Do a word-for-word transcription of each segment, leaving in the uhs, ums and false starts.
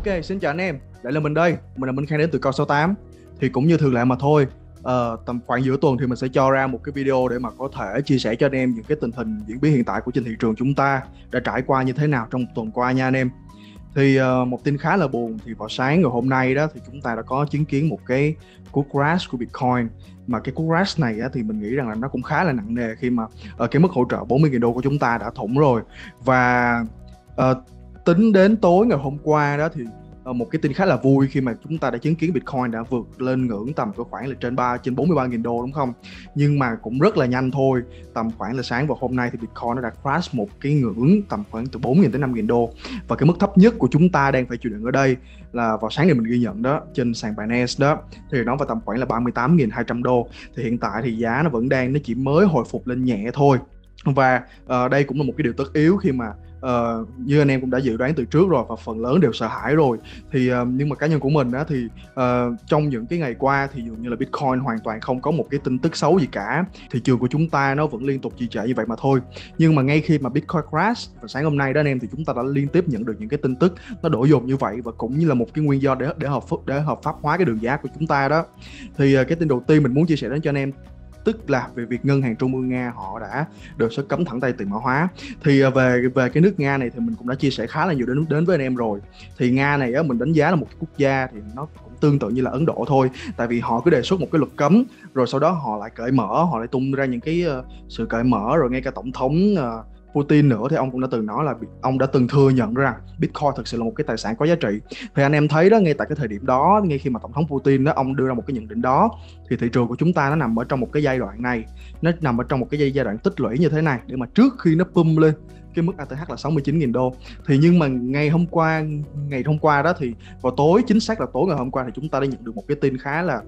Ok, xin chào anh em, lại là mình đây, mình là Minh Khang đến từ Coi sáu tám. Thì cũng như thường lệ mà thôi, ờ, tầm khoảng giữa tuần thì mình sẽ cho ra một cái video để mà có thể chia sẻ cho anh em những cái tình hình diễn biến hiện tại của trên thị trường chúng ta đã trải qua như thế nào trong một tuần qua nha anh em. Thì ờ, một tin khá là buồn, thì vào sáng ngày hôm nay đó thì chúng ta đã có chứng kiến một cái cú crash của Bitcoin. Mà cái cú crash này á, thì mình nghĩ rằng là nó cũng khá là nặng nề khi mà ờ, cái mức hỗ trợ bốn mươi nghìn đô của chúng ta đã thủng rồi. Và ờ, tính đến tối ngày hôm qua đó thì ờ, một cái tin khá là vui khi mà chúng ta đã chứng kiến Bitcoin đã vượt lên ngưỡng tầm cỡ khoảng là trên ba trên bốn mươi ba nghìn đô, đúng không? Nhưng mà cũng rất là nhanh thôi, tầm khoảng là sáng vào hôm nay thì Bitcoin nó đã crash một cái ngưỡng tầm khoảng từ bốn nghìn tới năm nghìn đô. Và cái mức thấp nhất của chúng ta đang phải chịu đựng ở đây là vào sáng này mình ghi nhận đó, trên sàn Binance đó, thì nó vào tầm khoảng là ba mươi tám nghìn hai trăm đô. Thì hiện tại thì giá nó vẫn đang, nó chỉ mới hồi phục lên nhẹ thôi. Và uh, đây cũng là một cái điều tất yếu khi mà uh, như anh em cũng đã dự đoán từ trước rồi, và phần lớn đều sợ hãi rồi. Thì uh, nhưng mà cá nhân của mình á, thì uh, trong những cái ngày qua thì dường như là Bitcoin hoàn toàn không có một cái tin tức xấu gì cả. Thị trường của chúng ta nó vẫn liên tục trì trệ như vậy mà thôi. Nhưng mà ngay khi mà Bitcoin crash vào sáng hôm nay đó anh em, thì chúng ta đã liên tiếp nhận được những cái tin tức nó đổ dồn như vậy, và cũng như là một cái nguyên do để để hợp để hợp pháp hóa cái đường giá của chúng ta đó. Thì uh, cái tin đầu tiên mình muốn chia sẻ đến cho anh em, tức là về việc ngân hàng trung ương Nga họ đã đề xuất cấm thẳng tay tiền mã hóa. Thì về về cái nước Nga này thì mình cũng đã chia sẻ khá là nhiều đến đến với anh em rồi. Thì Nga này á, mình đánh giá là một cái quốc gia thì nó cũng tương tự như là Ấn Độ thôi, tại vì họ cứ đề xuất một cái luật cấm rồi sau đó họ lại cởi mở, họ lại tung ra những cái uh, sự cởi mở. Rồi ngay cả tổng thống uh, Putin nữa thì ông cũng đã từng nói là ông đã từng thừa nhận rằng Bitcoin thực sự là một cái tài sản có giá trị. Thì anh em thấy đó, ngay tại cái thời điểm đó, ngay khi mà tổng thống Putin đó ông đưa ra một cái nhận định đó, thì thị trường của chúng ta nó nằm ở trong một cái giai đoạn này, nó nằm ở trong một cái giai đoạn tích lũy như thế này, để mà trước khi nó pump lên cái mức a tê hát là sáu mươi chín nghìn đô. Thì nhưng mà ngày hôm qua ngày hôm qua đó thì vào tối, chính xác là tối ngày hôm qua, thì chúng ta đã nhận được một cái tin khá là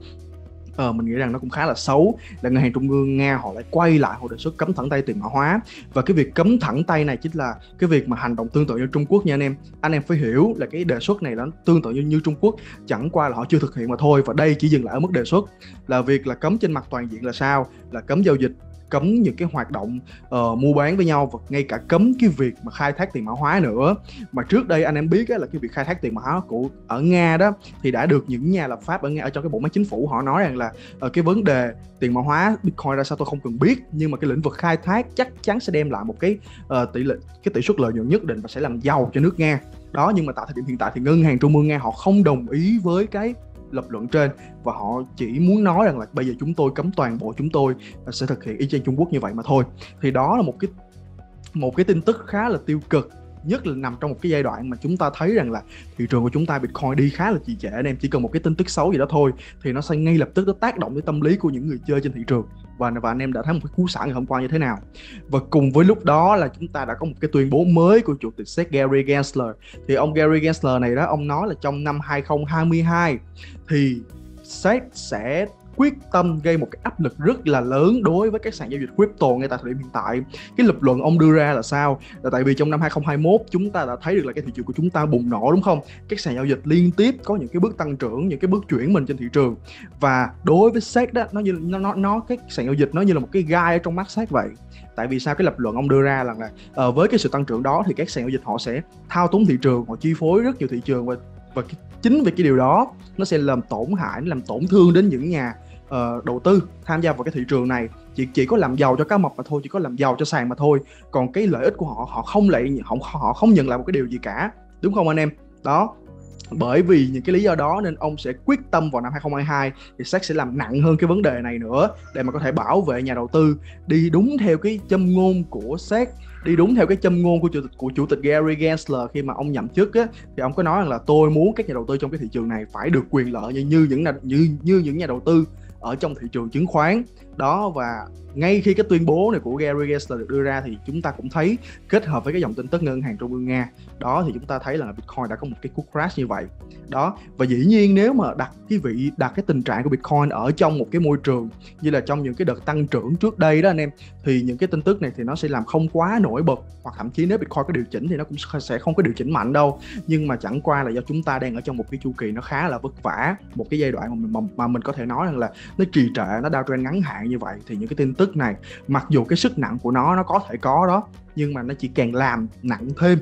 Ờ, mình nghĩ rằng nó cũng khá là xấu, là ngân hàng trung ương Nga họ lại quay lại, họ đề xuất cấm thẳng tay tiền mã hóa. Và cái việc cấm thẳng tay này chính là cái việc mà hành động tương tự như Trung Quốc nha anh em. Anh em phải hiểu là cái đề xuất này nó tương tự như, như Trung Quốc, chẳng qua là họ chưa thực hiện mà thôi. Và đây chỉ dừng lại ở mức đề xuất, là việc là cấm trên mặt toàn diện là sao, là cấm giao dịch, cấm những cái hoạt động uh, mua bán với nhau, và ngay cả cấm cái việc mà khai thác tiền mã hóa nữa. Mà trước đây anh em biết á, là cái việc khai thác tiền mã hóa của ở Nga đó thì đã được những nhà lập pháp ở Nga, ở trong cái bộ máy chính phủ, họ nói rằng là uh, cái vấn đề tiền mã hóa Bitcoin ra sao tôi không cần biết, nhưng mà cái lĩnh vực khai thác chắc chắn sẽ đem lại một cái uh, tỷ lệ cái tỷ suất lợi nhuận nhất định và sẽ làm giàu cho nước Nga đó. Nhưng mà tại thời điểm hiện tại thì ngân hàng trung ương Nga họ không đồng ý với cái lập luận trên, và họ chỉ muốn nói rằng là bây giờ chúng tôi cấm toàn bộ, chúng tôi sẽ thực hiện y chang Trung Quốc như vậy mà thôi. Thì đó là một cái một cái tin tức khá là tiêu cực, nhất là nằm trong một cái giai đoạn mà chúng ta thấy rằng là thị trường của chúng ta Bitcoin đi khá là trì trệ. Anh em chỉ cần một cái tin tức xấu gì đó thôi thì nó sẽ ngay lập tức nó tác động đến tâm lý của những người chơi trên thị trường, và và anh em đã thấy một cái cú xả ngày hôm qua như thế nào. Và cùng với lúc đó là chúng ta đã có một cái tuyên bố mới của chủ tịch Sec Gary Gensler. Thì ông Gary Gensler này đó, ông nói là trong năm hai không hai hai thì Sec sẽ quyết tâm gây một cái áp lực rất là lớn đối với các sàn giao dịch crypto ngay tại thời điểm hiện tại. Cái lập luận ông đưa ra là sao? Là tại vì trong năm hai không hai mốt chúng ta đã thấy được là cái thị trường của chúng ta bùng nổ, đúng không? Các sàn giao dịch liên tiếp có những cái bước tăng trưởng, những cái bước chuyển mình trên thị trường. Và đối với Sec đó, nó như nó nó nó cái sàn giao dịch nó như là một cái gai ở trong mắt Sec vậy. Tại vì sao? Cái lập luận ông đưa ra là, là uh, với cái sự tăng trưởng đó thì các sàn giao dịch họ sẽ thao túng thị trường, họ chi phối rất nhiều thị trường, và và cái, chính vì cái điều đó nó sẽ làm tổn hại, nó làm tổn thương đến những nhà uh, đầu tư tham gia vào cái thị trường này. Chỉ chỉ có làm giàu cho cá mập mà thôi, chỉ có làm giàu cho sàn mà thôi. Còn cái lợi ích của họ họ không lại họ họ không nhận lại một cái điều gì cả, đúng không anh em? Đó. Bởi vì những cái lý do đó nên ông sẽ quyết tâm vào năm hai không hai hai thì Sec sẽ làm nặng hơn cái vấn đề này nữa, để mà có thể bảo vệ nhà đầu tư, đi đúng theo cái châm ngôn của Sec, đi đúng theo cái châm ngôn của chủ tịch của chủ tịch Gary Gensler khi mà ông nhậm chức á. Thì ông có nói rằng là tôi muốn các nhà đầu tư trong cái thị trường này phải được quyền lợi như như những như như những nhà đầu tư ở trong thị trường chứng khoán đó. Và ngay khi cái tuyên bố này của Gary Gensler được đưa ra thì chúng ta cũng thấy, kết hợp với cái dòng tin tức ngân hàng trung ương Nga đó, thì chúng ta thấy là Bitcoin đã có một cái cú crash như vậy đó. Và dĩ nhiên nếu mà đặt cái vị đặt cái tình trạng của Bitcoin ở trong một cái môi trường như là trong những cái đợt tăng trưởng trước đây đó anh em, thì những cái tin tức này thì nó sẽ làm không quá nổi bật, hoặc thậm chí nếu Bitcoin có điều chỉnh thì nó cũng sẽ không có điều chỉnh mạnh đâu. Nhưng mà chẳng qua là do chúng ta đang ở trong một cái chu kỳ nó khá là vất vả, một cái giai đoạn mà mình, mà mình có thể nói rằng là nó trì trệ, nó downtrend ngắn hạn như vậy, thì những cái tin tức này mặc dù cái sức nặng của nó nó có thể có đó, nhưng mà nó chỉ càng làm nặng thêm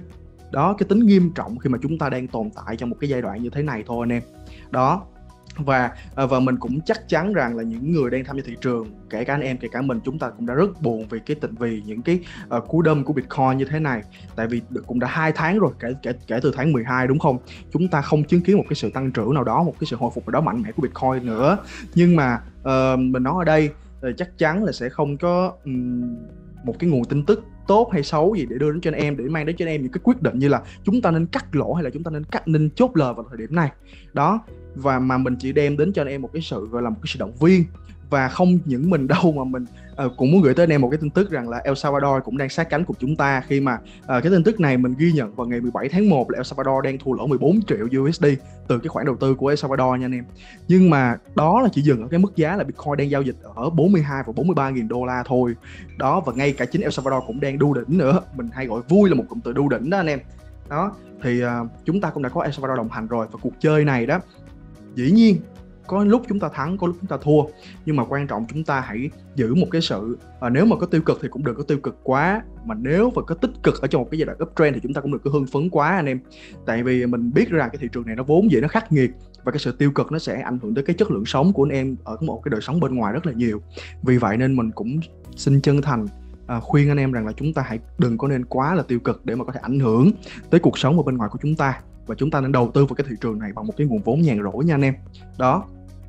Đó, cái tính nghiêm trọng khi mà chúng ta đang tồn tại trong một cái giai đoạn như thế này thôi anh em. Đó. Và và mình cũng chắc chắn rằng là những người đang tham gia thị trường, kể cả anh em, kể cả mình, chúng ta cũng đã rất buồn vì cái tình vì những cái uh, cú đâm của Bitcoin như thế này. Tại vì cũng đã hai tháng rồi, kể kể kể từ tháng mười hai đúng không? Chúng ta không chứng kiến một cái sự tăng trưởng nào đó, một cái sự hồi phục nào đó mạnh mẽ của Bitcoin nữa. Nhưng mà uh, mình nói ở đây uh, chắc chắn là sẽ không có um, một cái nguồn tin tức tốt hay xấu gì để đưa đến cho anh em, để mang đến cho anh em những cái quyết định như là chúng ta nên cắt lỗ hay là chúng ta nên cắt nên chốt lời vào thời điểm này. Đó. Và mà mình chỉ đem đến cho anh em một cái sự gọi là một cái sự động viên. Và không những mình đâu mà mình uh, cũng muốn gửi tới anh em một cái tin tức rằng là El Salvador cũng đang sát cánh cùng chúng ta, khi mà uh, cái tin tức này mình ghi nhận vào ngày mười bảy tháng một là El Salvador đang thua lỗ mười bốn triệu u ét đê từ cái khoản đầu tư của El Salvador nha anh em. Nhưng mà đó là chỉ dừng ở cái mức giá là Bitcoin đang giao dịch ở bốn mươi hai và bốn mươi ba nghìn đô la thôi. Đó, và ngay cả chính El Salvador cũng đang đu đỉnh nữa. Mình hay gọi vui là một cụm từ đu đỉnh đó anh em. Đó, thì uh, chúng ta cũng đã có El Salvador đồng hành rồi, và cuộc chơi này đó, dĩ nhiên có lúc chúng ta thắng, có lúc chúng ta thua, nhưng mà quan trọng chúng ta hãy giữ một cái sự à, nếu mà có tiêu cực thì cũng đừng có tiêu cực quá, mà nếu mà có tích cực ở trong một cái giai đoạn uptrend thì chúng ta cũng đừng có hưng phấn quá anh em. Tại vì mình biết rằng cái thị trường này nó vốn dĩ nó khắc nghiệt, và cái sự tiêu cực nó sẽ ảnh hưởng tới cái chất lượng sống của anh em ở một cái đời sống bên ngoài rất là nhiều. Vì vậy nên mình cũng xin chân thành à, khuyên anh em rằng là chúng ta hãy đừng có nên quá là tiêu cực để mà có thể ảnh hưởng tới cuộc sống ở bên ngoài của chúng ta. Và chúng ta nên đầu tư vào cái thị trường này bằng một cái nguồn vốn nhàn rỗi nha anh em. Đó.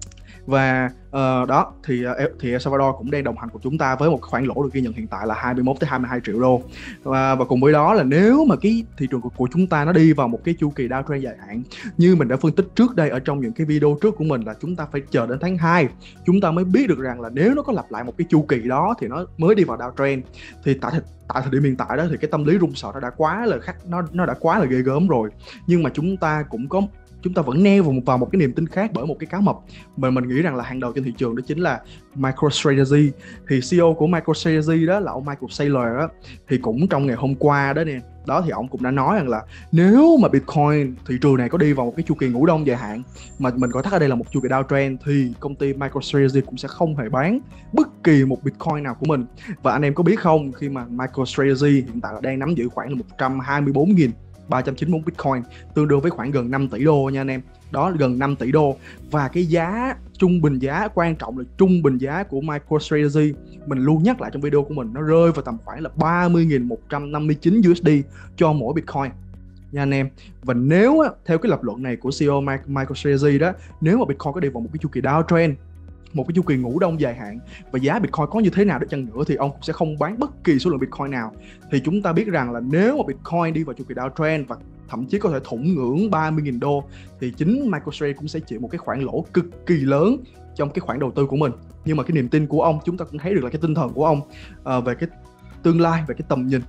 Và uh, đó thì thì El Salvador cũng đang đồng hành cùng chúng ta với một khoản lỗ được ghi nhận hiện tại là hai mươi mốt tới hai mươi hai triệu đô. Và, và cùng với đó là nếu mà cái thị trường của, của chúng ta nó đi vào một cái chu kỳ downtrend dài hạn, như mình đã phân tích trước đây ở trong những cái video trước của mình, là chúng ta phải chờ đến tháng hai chúng ta mới biết được rằng là nếu nó có lặp lại một cái chu kỳ đó thì nó mới đi vào downtrend. Thì tại tại thời điểm hiện tại đó thì cái tâm lý run sợ nó đã quá là khắc nó nó đã quá là ghê gớm rồi. Nhưng mà chúng ta cũng có chúng ta vẫn neo vào một, vào một cái niềm tin khác bởi một cái cá mập mà mình nghĩ rằng là hàng đầu trên thị trường, đó chính là MicroStrategy. Thì xê e ô của MicroStrategy đó là ông Michael Saylor đó, thì cũng trong ngày hôm qua đó nè, đó thì ông cũng đã nói rằng là nếu mà Bitcoin thị trường này có đi vào một cái chu kỳ ngủ đông dài hạn, mà mình gọi tắt ở đây là một chu kỳ downtrend, thì công ty MicroStrategy cũng sẽ không hề bán bất kỳ một Bitcoin nào của mình. Và anh em có biết không, khi mà MicroStrategy hiện tại đang nắm giữ khoảng là một trăm hai mươi bốn nghìn ba trăm chín mươi mốt Bitcoin, tương đương với khoảng gần năm tỷ đô nha anh em. Đó, gần năm tỷ đô. Và cái giá trung bình giá, quan trọng là trung bình giá của MicroStrategy, mình luôn nhắc lại trong video của mình, nó rơi vào tầm khoảng là ba mươi nghìn một trăm năm mươi chín u ét đê cho mỗi Bitcoin nha anh em. Và nếu theo cái lập luận này của xê e ô MicroStrategy đó, nếu mà Bitcoin có đi vào một cái chu kỳ downtrend, một cái chu kỳ ngủ đông dài hạn, và giá Bitcoin có như thế nào đi chăng nữa thì ông cũng sẽ không bán bất kỳ số lượng Bitcoin nào. Thì chúng ta biết rằng là nếu mà Bitcoin đi vào chu kỳ downtrend và thậm chí có thể thủng ngưỡng ba mươi nghìn đô, thì chính MicroStrategy cũng sẽ chịu một cái khoản lỗ cực kỳ lớn trong cái khoản đầu tư của mình. Nhưng mà cái niềm tin của ông, chúng ta cũng thấy được là cái tinh thần của ông uh, về cái tương lai, về cái tầm nhìn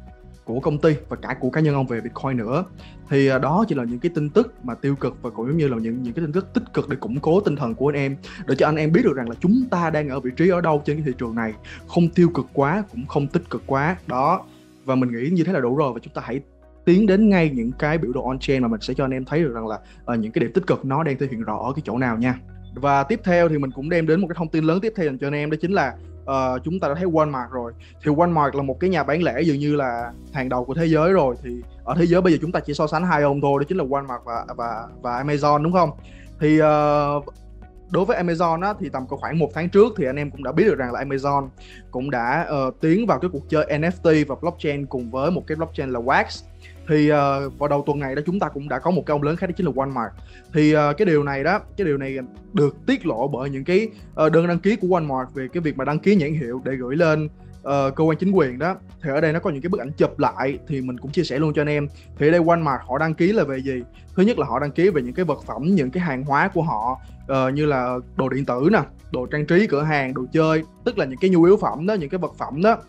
của công ty và cả của cá nhân ông về Bitcoin nữa. Thì đó chỉ là những cái tin tức mà tiêu cực, và cũng giống như là những những cái tin tức tích cực để củng cố tinh thần của anh em, để cho anh em biết được rằng là chúng ta đang ở vị trí ở đâu trên cái thị trường này, không tiêu cực quá cũng không tích cực quá. Đó, và mình nghĩ như thế là đủ rồi, và chúng ta hãy tiến đến ngay những cái biểu đồ on-chain mà mình sẽ cho anh em thấy được rằng là uh, những cái điểm tích cực nó đang thể hiện rõ ở cái chỗ nào nha. Và tiếp theo thì mình cũng đem đến một cái thông tin lớn tiếp theo dành cho anh em, đó chính là Uh, chúng ta đã thấy Walmart rồi. Thì Walmart là một cái nhà bán lẻ dường như là hàng đầu của thế giới rồi. Thì ở thế giới bây giờ chúng ta chỉ so sánh hai ông thôi, đó chính là Walmart và và và Amazon, đúng không? Thì uh, đối với Amazon á, thì tầm khoảng một tháng trước thì anh em cũng đã biết được rằng là Amazon cũng đã uh, tiến vào cái cuộc chơi en ép tê và blockchain cùng với một cái blockchain là Wax. Thì uh, vào đầu tuần này đó chúng ta cũng đã có một cái ông lớn khác, đó chính là Walmart. Thì uh, cái điều này đó, cái điều này được tiết lộ bởi những cái uh, đơn đăng ký của Walmart về cái việc mà đăng ký nhãn hiệu để gửi lên uh, cơ quan chính quyền đó. Thì ở đây nó có những cái bức ảnh chụp lại, thì mình cũng chia sẻ luôn cho anh em. Thì ở đây Walmart họ đăng ký là về gì? Thứ nhất là họ đăng ký về những cái vật phẩm, những cái hàng hóa của họ, uh, như là đồ điện tử nè, đồ trang trí cửa hàng, đồ chơi, tức là những cái nhu yếu phẩm đó, những cái vật phẩm đó,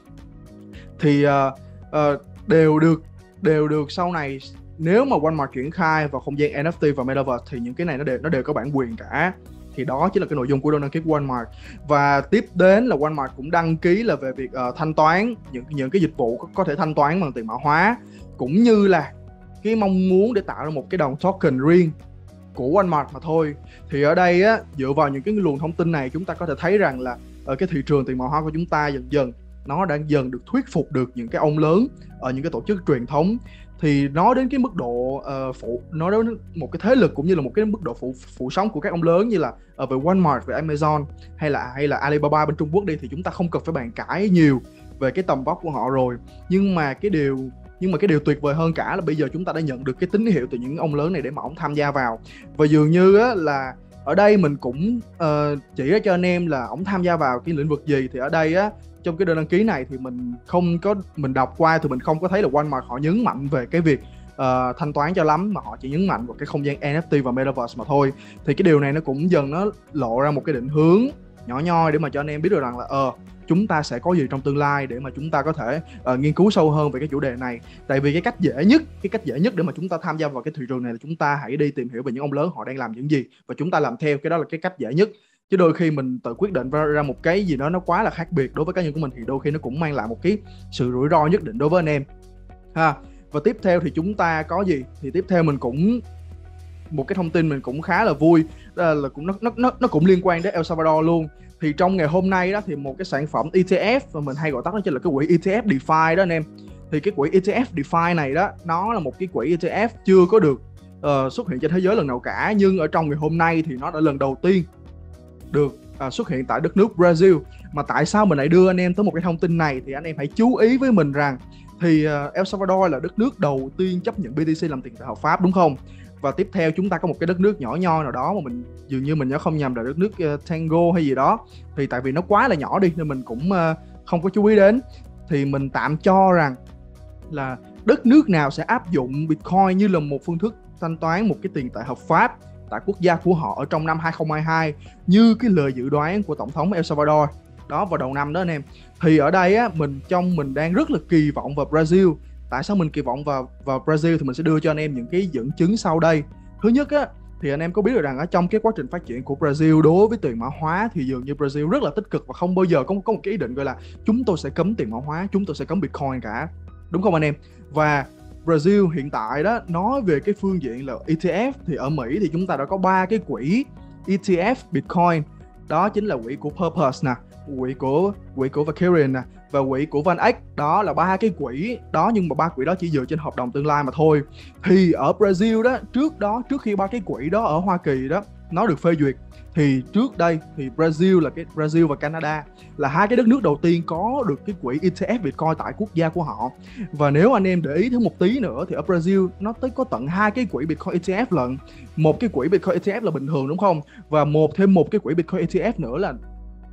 thì uh, uh, đều được đều được sau này, nếu mà Walmart triển khai vào không gian en ép tê và Metaverse thì những cái này nó đều nó đều có bản quyền cả. Thì đó chính là cái nội dung của đơn đăng ký của Walmart. Và tiếp đến là Walmart cũng đăng ký là về việc uh, thanh toán những những cái dịch vụ có, có thể thanh toán bằng tiền mã hóa, cũng như là cái mong muốn để tạo ra một cái đồng token riêng của Walmart mà thôi. Thì ở đây á, dựa vào những cái luồng thông tin này, chúng ta có thể thấy rằng là ở cái thị trường tiền mã hóa của chúng ta dần dần nó đã dần được thuyết phục được những cái ông lớn ở những cái tổ chức truyền thống. thì nói đến cái mức độ uh, phụ nói đến một cái thế lực cũng như là một cái mức độ phụ phụ sóng của các ông lớn như là uh, về Walmart, về Amazon hay là hay là Alibaba bên Trung Quốc đi, thì chúng ta không cần phải bàn cãi nhiều về cái tầm vóc của họ rồi. Nhưng mà cái điều nhưng mà cái điều tuyệt vời hơn cả là bây giờ chúng ta đã nhận được cái tín hiệu từ những ông lớn này để mà ông tham gia vào. Và dường như á, là ở đây mình cũng uh, chỉ ra cho anh em là ông tham gia vào cái lĩnh vực gì. Thì ở đây á, trong cái đơn đăng ký này thì mình không có mình đọc qua thì mình không có thấy là Walmart họ nhấn mạnh về cái việc uh, thanh toán cho lắm, mà họ chỉ nhấn mạnh vào cái không gian en ép tê và Metaverse mà thôi. Thì cái điều này nó cũng dần nó lộ ra một cái định hướng nhỏ nhoi để mà cho anh em biết được rằng là ờ uh, chúng ta sẽ có gì trong tương lai để mà chúng ta có thể uh, nghiên cứu sâu hơn về cái chủ đề này. Tại vì cái cách dễ nhất cái cách dễ nhất để mà chúng ta tham gia vào cái thị trường này là chúng ta hãy đi tìm hiểu về những ông lớn họ đang làm những gì và chúng ta làm theo. Cái đó là cái cách dễ nhất. Chứ đôi khi mình tự quyết định ra một cái gì đó nó quá là khác biệt đối với cá nhân của mình thì đôi khi nó cũng mang lại một cái sự rủi ro nhất định đối với anh em ha. Và tiếp theo thì chúng ta có gì? Thì tiếp theo mình cũng một cái thông tin mình cũng khá là vui, đó là cũng nó nó nó cũng liên quan đến El Salvador luôn. Thì trong ngày hôm nay đó thì một cái sản phẩm e tê ép, và mình hay gọi tắt nó chính là cái quỹ e tê ép DeFi đó anh em. Thì cái quỹ e tê ép DeFi này đó, nó là một cái quỹ e tê ép chưa có được uh, xuất hiện trên thế giới lần nào cả, nhưng ở trong ngày hôm nay thì nó đã lần đầu tiên được uh, xuất hiện tại đất nước Brazil. Mà tại sao mình lại đưa anh em tới một cái thông tin này thì anh em hãy chú ý với mình rằng thì uh, El Salvador là đất nước đầu tiên chấp nhận bê tê xê làm tiền tệ hợp pháp, đúng không? Và tiếp theo chúng ta có một cái đất nước nhỏ nhoi nào đó mà mình dường như mình nhớ không nhầm là đất nước uh, Tango hay gì đó. Thì tại vì nó quá là nhỏ đi nên mình cũng uh, không có chú ý đến. Thì mình tạm cho rằng là đất nước nào sẽ áp dụng Bitcoin như là một phương thức thanh toán, một cái tiền tệ hợp pháp tại quốc gia của họ ở trong năm hai không hai hai như cái lời dự đoán của Tổng thống El Salvador đó vào đầu năm đó anh em. Thì ở đây á, mình trong mình đang rất là kỳ vọng vào Brazil. Tại sao mình kỳ vọng vào vào Brazil thì mình sẽ đưa cho anh em những cái dẫn chứng sau đây. Thứ nhất á, thì anh em có biết được rằng ở trong cái quá trình phát triển của Brazil đối với tiền mã hóa thì dường như Brazil rất là tích cực và không bao giờ có, có một cái ý định gọi là chúng tôi sẽ cấm tiền mã hóa, chúng tôi sẽ cấm Bitcoin cả, đúng không anh em? Và Brazil hiện tại đó, nói về cái phương diện là e tê ép thì ở Mỹ thì chúng ta đã có ba cái quỹ e tê ép Bitcoin. Đó chính là quỹ của Purpose nè, quỹ của quỹ của Vakarian nè và quỹ của VanEck. Đó là ba cái quỹ đó, nhưng mà ba quỹ đó chỉ dựa trên hợp đồng tương lai mà thôi. Thì ở Brazil đó, trước đó trước khi ba cái quỹ đó ở Hoa Kỳ đó nó được phê duyệt, thì trước đây thì Brazil là cái Brazil và Canada là hai cái đất nước đầu tiên có được cái quỹ e tê ép Bitcoin tại quốc gia của họ. Và nếu anh em để ý thêm một tí nữa thì ở Brazil nó tới có tận hai cái quỹ Bitcoin e tê ép lận. Một cái quỹ Bitcoin e tê ép là bình thường, đúng không? Và một thêm một cái quỹ Bitcoin e tê ép nữa là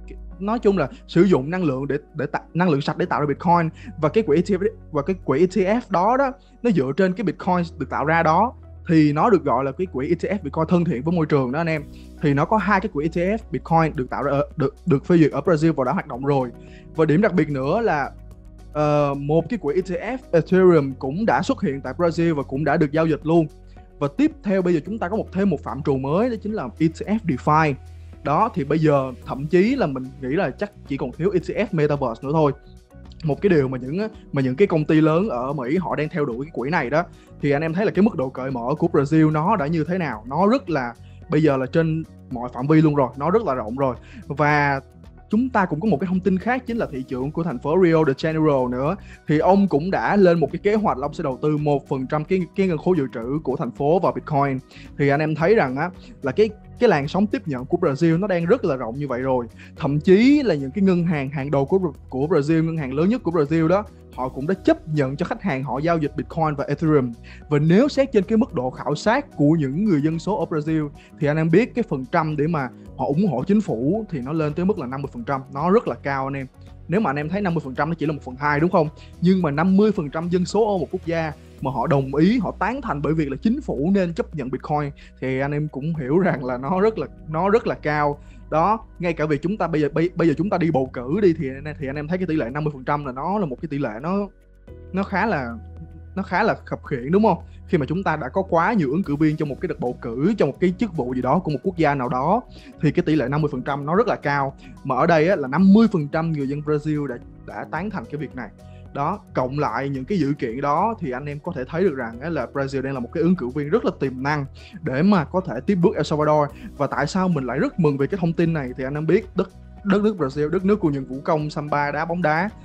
nói chung là sử dụng năng lượng để để tạo năng lượng sạch để tạo ra Bitcoin. Và cái quỹ e tê ép và cái quỹ e tê ép đó đó nó dựa trên cái Bitcoin được tạo ra đó thì nó được gọi là cái quỹ e tê ép Bitcoin thân thiện với môi trường đó anh em. Thì nó có hai cái quỹ e tê ép Bitcoin được tạo ra ở, được được phê duyệt ở Brazil và đã hoạt động rồi. Và điểm đặc biệt nữa là uh, một cái quỹ e tê ép Ethereum cũng đã xuất hiện tại Brazil và cũng đã được giao dịch luôn. Và tiếp theo bây giờ chúng ta có một thêm một phạm trù mới, đó chính là e tê ép DeFi. Đó thì bây giờ thậm chí là mình nghĩ là chắc chỉ còn thiếu e tê ép Metaverse nữa thôi. Một cái điều mà những mà những cái công ty lớn ở Mỹ họ đang theo đuổi cái quỹ này đó. Thì anh em thấy là cái mức độ cởi mở của Brazil nó đã như thế nào. Nó rất là bây giờ là trên mọi phạm vi luôn rồi, nó rất là rộng rồi. Và chúng ta cũng có một cái thông tin khác, chính là thị trưởng của thành phố Rio de Janeiro nữa. Thì ông cũng đã lên một cái kế hoạch là ông sẽ đầu tư một phần trăm cái, cái ngân khố dự trữ của thành phố vào Bitcoin. Thì anh em thấy rằng á, là cái cái làn sóng tiếp nhận của Brazil nó đang rất là rộng như vậy rồi. Thậm chí là những cái ngân hàng hàng đầu của, của Brazil, ngân hàng lớn nhất của Brazil đó, họ cũng đã chấp nhận cho khách hàng họ giao dịch Bitcoin và Ethereum. Và nếu xét trên cái mức độ khảo sát của những người dân số ở Brazil thì anh em biết cái phần trăm để mà họ ủng hộ chính phủ thì nó lên tới mức là năm mươi phần trăm. Nó rất là cao anh em. Nếu mà anh em thấy năm mươi phần trăm nó chỉ là một phần hai, đúng không? Nhưng mà năm mươi phần trăm dân số ở một quốc gia mà họ đồng ý, họ tán thành bởi việc là chính phủ nên chấp nhận Bitcoin thì anh em cũng hiểu rằng là nó rất là nó rất là cao. Đó, ngay cả việc chúng ta bây giờ bây, bây giờ chúng ta đi bầu cử đi thì thì anh em thấy cái tỷ lệ năm mươi phần trăm là nó là một cái tỷ lệ nó nó khá là nó khá là khập khiễng, đúng không? Khi mà chúng ta đã có quá nhiều ứng cử viên trong một cái đợt bầu cử cho một cái chức vụ gì đó của một quốc gia nào đó thì cái tỷ lệ năm mươi phần trăm nó rất là cao. Mà ở đây á, là năm mươi phần trăm người dân Brazil đã đã tán thành cái việc này. Đó, cộng lại những cái dữ kiện đó thì anh em có thể thấy được rằng á, là Brazil đang là một cái ứng cử viên rất là tiềm năng để mà có thể tiếp bước El Salvador. Và tại sao mình lại rất mừng về cái thông tin này thì anh em biết đất đất nước Brazil, đất nước của những vũ công samba đá bóng đá,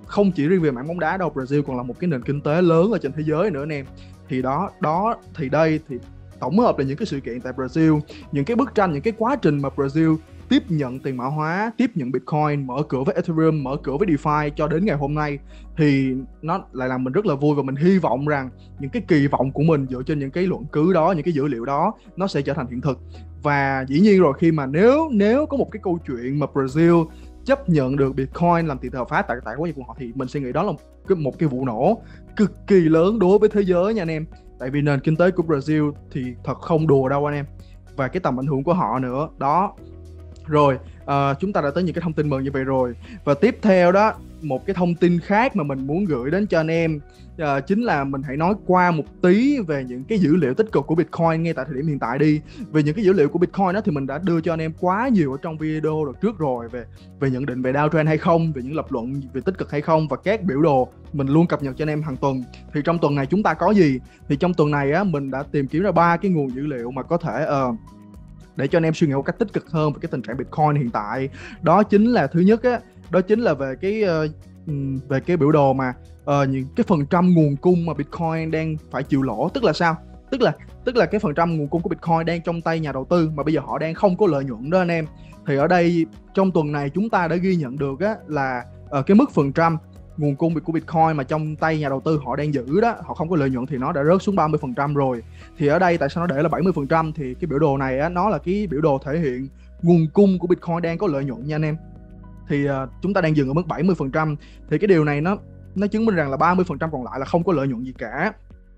không chỉ riêng về mảng bóng đá đâu, Brazil còn là một cái nền kinh tế lớn ở trên thế giới nữa anh em. Thì đó đó thì đây thì tổng hợp là những cái sự kiện tại Brazil, những cái bức tranh, những cái quá trình mà Brazil tiếp nhận tiền mã hóa, tiếp nhận Bitcoin, mở cửa với Ethereum, mở cửa với DeFi cho đến ngày hôm nay, thì nó lại làm mình rất là vui. Và mình hy vọng rằng những cái kỳ vọng của mình dựa trên những cái luận cứ đó, những cái dữ liệu đó, nó sẽ trở thành hiện thực. Và dĩ nhiên rồi, khi mà nếu nếu có một cái câu chuyện mà Brazil chấp nhận được Bitcoin làm tiền hợp pháp tại tại quốc gia của họ, thì mình suy nghĩ đó là một cái, một cái vụ nổ cực kỳ lớn đối với thế giới nha anh em. Tại vì nền kinh tế của Brazil thì thật không đùa đâu anh em, và cái tầm ảnh hưởng của họ nữa đó. Rồi uh, chúng ta đã tới những cái thông tin mừng như vậy rồi, và tiếp theo đó, một cái thông tin khác mà mình muốn gửi đến cho anh em uh, chính là mình hãy nói qua một tí về những cái dữ liệu tích cực của Bitcoin ngay tại thời điểm hiện tại đi. Về những cái dữ liệu của Bitcoin đó thì mình đã đưa cho anh em quá nhiều ở trong video được trước rồi, về về nhận định về downtrend hay không, về những lập luận về tích cực hay không, và các biểu đồ mình luôn cập nhật cho anh em hàng tuần. Thì trong tuần này chúng ta có gì? Thì trong tuần này á, mình đã tìm kiếm ra ba cái nguồn dữ liệu mà có thể uh, để cho anh em suy nghĩ một cách tích cực hơn về cái tình trạng Bitcoin hiện tại. Đó chính là thứ nhất á, đó chính là về cái uh, về cái biểu đồ mà uh, những cái phần trăm nguồn cung mà Bitcoin đang phải chịu lỗ. Tức là sao? Tức là tức là cái phần trăm nguồn cung của Bitcoin đang trong tay nhà đầu tư mà bây giờ họ đang không có lợi nhuận đó anh em. Thì ở đây trong tuần này chúng ta đã ghi nhận được á, là uh, cái mức phần trăm nguồn cung của Bitcoin mà trong tay nhà đầu tư họ đang giữ đó, họ không có lợi nhuận, thì nó đã rớt xuống ba mươi phần trăm rồi. Thì ở đây tại sao nó để là bảy mươi phần trăm? Thì cái biểu đồ này á, nó là cái biểu đồ thể hiện nguồn cung của Bitcoin đang có lợi nhuận nha anh em. Thì uh, chúng ta đang dừng ở mức bảy mươi phần trăm. Thì cái điều này nó nó chứng minh rằng là ba mươi phần trăm còn lại là không có lợi nhuận gì cả.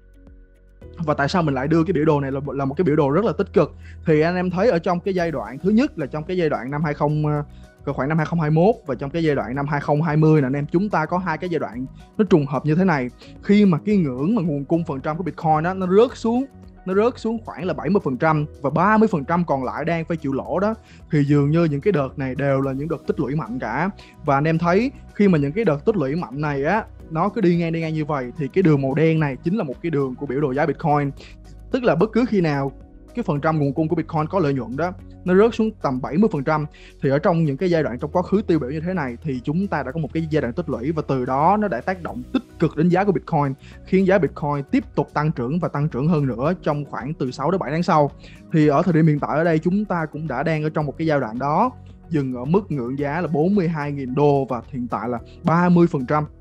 Và tại sao mình lại đưa cái biểu đồ này là, là một cái biểu đồ rất là tích cực? Thì anh em thấy ở trong cái giai đoạn thứ nhất là trong cái giai đoạn năm hai không khoảng năm hai không hai mốt, và trong cái giai đoạn năm hai không hai không nè anh em, chúng ta có hai cái giai đoạn nó trùng hợp như thế này. Khi mà cái ngưỡng mà nguồn cung phần trăm của Bitcoin đó, nó rớt xuống nó rớt xuống khoảng là bảy mươi phần trăm và ba mươi phần trăm còn lại đang phải chịu lỗ đó, thì dường như những cái đợt này đều là những đợt tích lũy mạnh cả. Và anh em thấy khi mà những cái đợt tích lũy mạnh này á, nó cứ đi ngang đi ngang như vậy, thì cái đường màu đen này chính là một cái đường của biểu đồ giá Bitcoin. Tức là bất cứ khi nào cái phần trăm nguồn cung của Bitcoin có lợi nhuận đó, nó rớt xuống tầm bảy mươi phần trăm, thì ở trong những cái giai đoạn trong quá khứ tiêu biểu như thế này, thì chúng ta đã có một cái giai đoạn tích lũy, và từ đó nó đã tác động tích cực đến giá của Bitcoin, khiến giá Bitcoin tiếp tục tăng trưởng và tăng trưởng hơn nữa trong khoảng từ sáu đến bảy tháng sau. Thì ở thời điểm hiện tại ở đây chúng ta cũng đã đang ở trong một cái giai đoạn đó, dừng ở mức ngưỡng giá là bốn mươi hai nghìn đô, và hiện tại là ba mươi phần trăm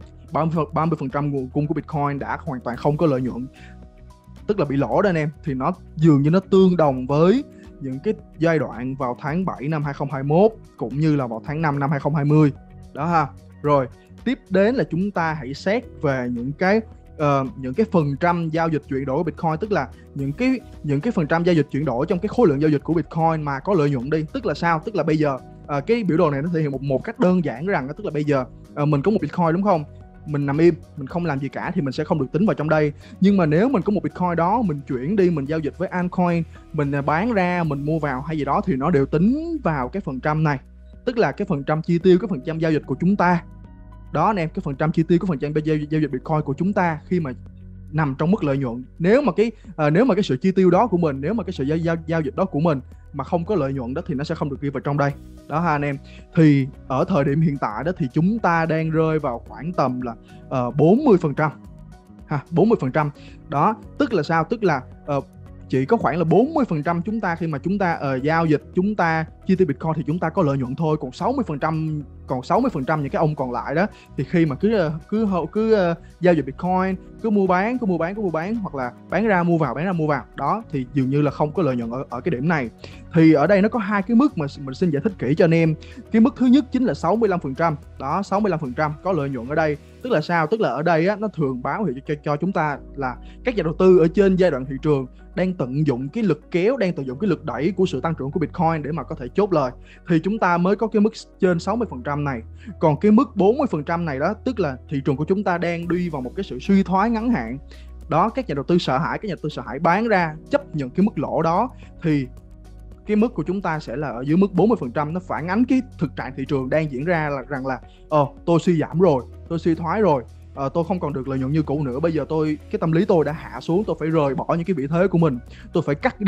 ba mươi phần trăm nguồn cung của Bitcoin đã hoàn toàn không có lợi nhuận, tức là bị lỗ đó anh em. Thì nó dường như nó tương đồng với những cái giai đoạn vào tháng bảy năm hai không hai mốt cũng như là vào tháng năm năm hai không hai không đó ha. Rồi tiếp đến là chúng ta hãy xét về những cái uh, những cái phần trăm giao dịch chuyển đổi của Bitcoin, tức là những cái những cái phần trăm giao dịch chuyển đổi trong cái khối lượng giao dịch của Bitcoin mà có lợi nhuận đi. Tức là sao? Tức là bây giờ uh, cái biểu đồ này nó thể hiện một một cách đơn giản rằng, tức là bây giờ uh, mình có một Bitcoin đúng không? Mình nằm im, mình không làm gì cả thì mình sẽ không được tính vào trong đây. Nhưng mà nếu mình có một Bitcoin đó, mình chuyển đi, mình giao dịch với altcoin, mình bán ra, mình mua vào hay gì đó, thì nó đều tính vào cái phần trăm này. Tức là cái phần trăm chi tiêu, cái phần trăm giao dịch của chúng ta. Đó anh em, cái phần trăm chi tiêu, cái phần trăm giao, giao dịch Bitcoin của chúng ta khi mà nằm trong mức lợi nhuận. Nếu mà cái uh, nếu mà cái sự chi tiêu đó của mình, nếu mà cái sự giao, giao, giao dịch đó của mình mà không có lợi nhuận đó, thì nó sẽ không được ghi vào trong đây. Đó ha anh em. Thì ở thời điểm hiện tại đó thì chúng ta đang rơi vào khoảng tầm là uh, bốn mươi phần trăm ha, bốn mươi phần trăm. Đó, tức là sao? Tức là uh, chỉ có khoảng là bốn mươi phần trăm chúng ta khi mà chúng ta uh, giao dịch, chúng ta chi tiêu Bitcoin thì chúng ta có lợi nhuận thôi. Còn sáu mươi phần trăm còn sáu mươi phần trăm những cái ông còn lại đó, thì khi mà cứ cứ cứ uh, giao dịch Bitcoin, cứ mua bán, cứ mua bán, cứ mua bán, hoặc là bán ra mua vào, bán ra mua vào, đó thì dường như là không có lợi nhuận ở, ở cái điểm này. Thì ở đây nó có hai cái mức mà mình xin giải thích kỹ cho anh em. Cái mức thứ nhất chính là sáu mươi lăm phần trăm. Đó, sáu mươi lăm phần trăm có lợi nhuận ở đây. Tức là sao? Tức là ở đây á, nó thường báo hiệu cho, cho chúng ta là các nhà đầu tư ở trên giai đoạn thị trường đang tận dụng cái lực kéo, đang tận dụng cái lực đẩy của sự tăng trưởng của Bitcoin để mà có thể chốt lời. Thì chúng ta mới có cái mức trên sáu mươi phần trăm này. Còn cái mức bốn mươi phần trăm này đó, tức là thị trường của chúng ta đang đi vào một cái sự suy thoái ngắn hạn. Đó, các nhà đầu tư sợ hãi, các nhà đầu tư sợ hãi bán ra, chấp nhận cái mức lỗ đó, thì cái mức của chúng ta sẽ là ở dưới mức bốn mươi phần trăm. Nó phản ánh cái thực trạng thị trường đang diễn ra là rằng là ờ tôi suy giảm rồi, tôi suy thoái rồi, ờ, tôi không còn được lợi nhuận như cũ nữa. Bây giờ tôi cái tâm lý tôi đã hạ xuống, tôi phải rời bỏ những cái vị thế của mình, tôi phải cắt đi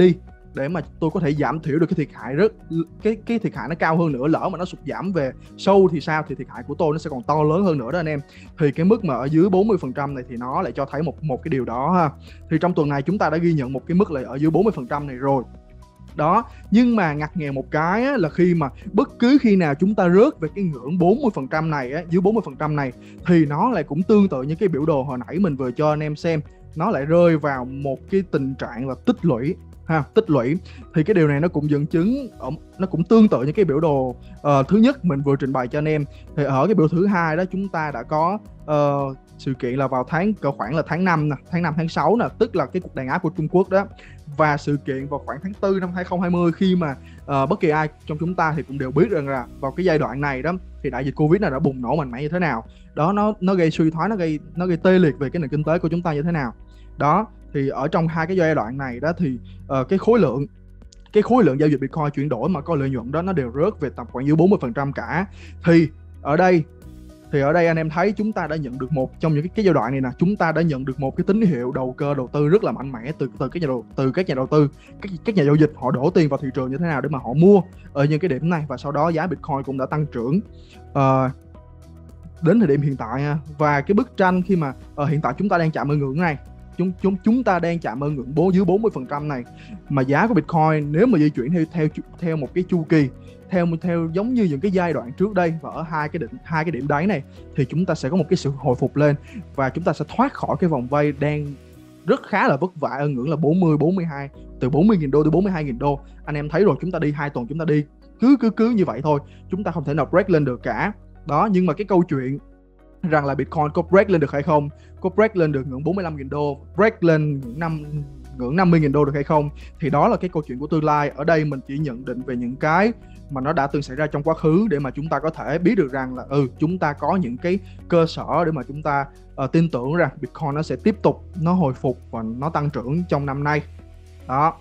để mà tôi có thể giảm thiểu được cái thiệt hại rất cái cái thiệt hại nó cao hơn nữa. Lỡ mà nó sụt giảm về sâu thì sao, thì thiệt hại của tôi nó sẽ còn to lớn hơn nữa đó anh em. Thì cái mức mà ở dưới bốn mươi phần trăm này thì nó lại cho thấy một một cái điều đó ha. Thì trong tuần này chúng ta đã ghi nhận một cái mức là ở dưới bốn mươi phần trăm này rồi đó. Nhưng mà ngặt nghèo một cái á, là khi mà bất cứ khi nào chúng ta rớt về cái ngưỡng bốn mươi phần trăm này á, dưới bốn mươi phần trăm này, thì nó lại cũng tương tự như cái biểu đồ hồi nãy mình vừa cho anh em xem, nó lại rơi vào một cái tình trạng là tích lũy ha, tích lũy. Thì cái điều này nó cũng dẫn chứng, nó cũng tương tự như cái biểu đồ uh, thứ nhất mình vừa trình bày cho anh em. Thì ở cái biểu thứ hai đó chúng ta đã có uh, sự kiện là vào tháng cỡ khoảng là tháng năm nè, tháng năm tháng sáu nè, tức là cái cuộc đàn áp của Trung Quốc đó. Và sự kiện vào khoảng tháng tư năm hai không hai không, khi mà uh, bất kỳ ai trong chúng ta thì cũng đều biết rằng là vào cái giai đoạn này đó thì đại dịch Covid này đã bùng nổ mạnh mẽ như thế nào đó, nó nó gây suy thoái, nó gây nó gây tê liệt về cái nền kinh tế của chúng ta như thế nào đó. Thì ở trong hai cái giai đoạn này đó thì uh, cái khối lượng cái khối lượng giao dịch Bitcoin chuyển đổi mà có lợi nhuận đó nó đều rớt về tầm khoảng dưới bốn mươi phần trăm cả. Thì ở đây thì ở đây anh em thấy chúng ta đã nhận được một trong những cái, cái giai đoạn này nè, chúng ta đã nhận được một cái tín hiệu đầu cơ đầu tư rất là mạnh mẽ từ từ các nhà đầu từ các nhà đầu tư, các các nhà giao dịch họ đổ tiền vào thị trường như thế nào để mà họ mua ở những cái điểm này, và sau đó giá Bitcoin cũng đã tăng trưởng uh, đến thời điểm hiện tại ha. Và cái bức tranh khi mà uh, hiện tại chúng ta đang chạm ở ngưỡng này, chúng chúng chúng ta đang chạm ở ngưỡng bố dưới bốn mươi phần trăm này, mà giá của Bitcoin nếu mà di chuyển theo theo theo một cái chu kỳ, theo theo giống như những cái giai đoạn trước đây, và ở hai cái đỉnh hai cái điểm đáy này thì chúng ta sẽ có một cái sự hồi phục lên, và chúng ta sẽ thoát khỏi cái vòng vây đang rất khá là vất vả ở ngưỡng là bốn mươi bốn mươi hai, từ bốn mươi nghìn đô tới bốn mươi hai nghìn đô. Anh em thấy rồi, chúng ta đi hai tuần chúng ta đi cứ cứ cứ như vậy thôi, chúng ta không thể nào break lên được cả đó. Nhưng mà cái câu chuyện rằng là Bitcoin có break lên được hay không, có break lên được ngưỡng bốn mươi lăm nghìn đô, break lên ngưỡng năm ngưỡng năm mươi nghìn đô được hay không, thì đó là cái câu chuyện của tương lai. Ở đây mình chỉ nhận định về những cái mà nó đã từng xảy ra trong quá khứ để mà chúng ta có thể biết được rằng là ừ chúng ta có những cái cơ sở để mà chúng ta uh, tin tưởng rằng Bitcoin nó sẽ tiếp tục nó hồi phục và nó tăng trưởng trong năm nay đó.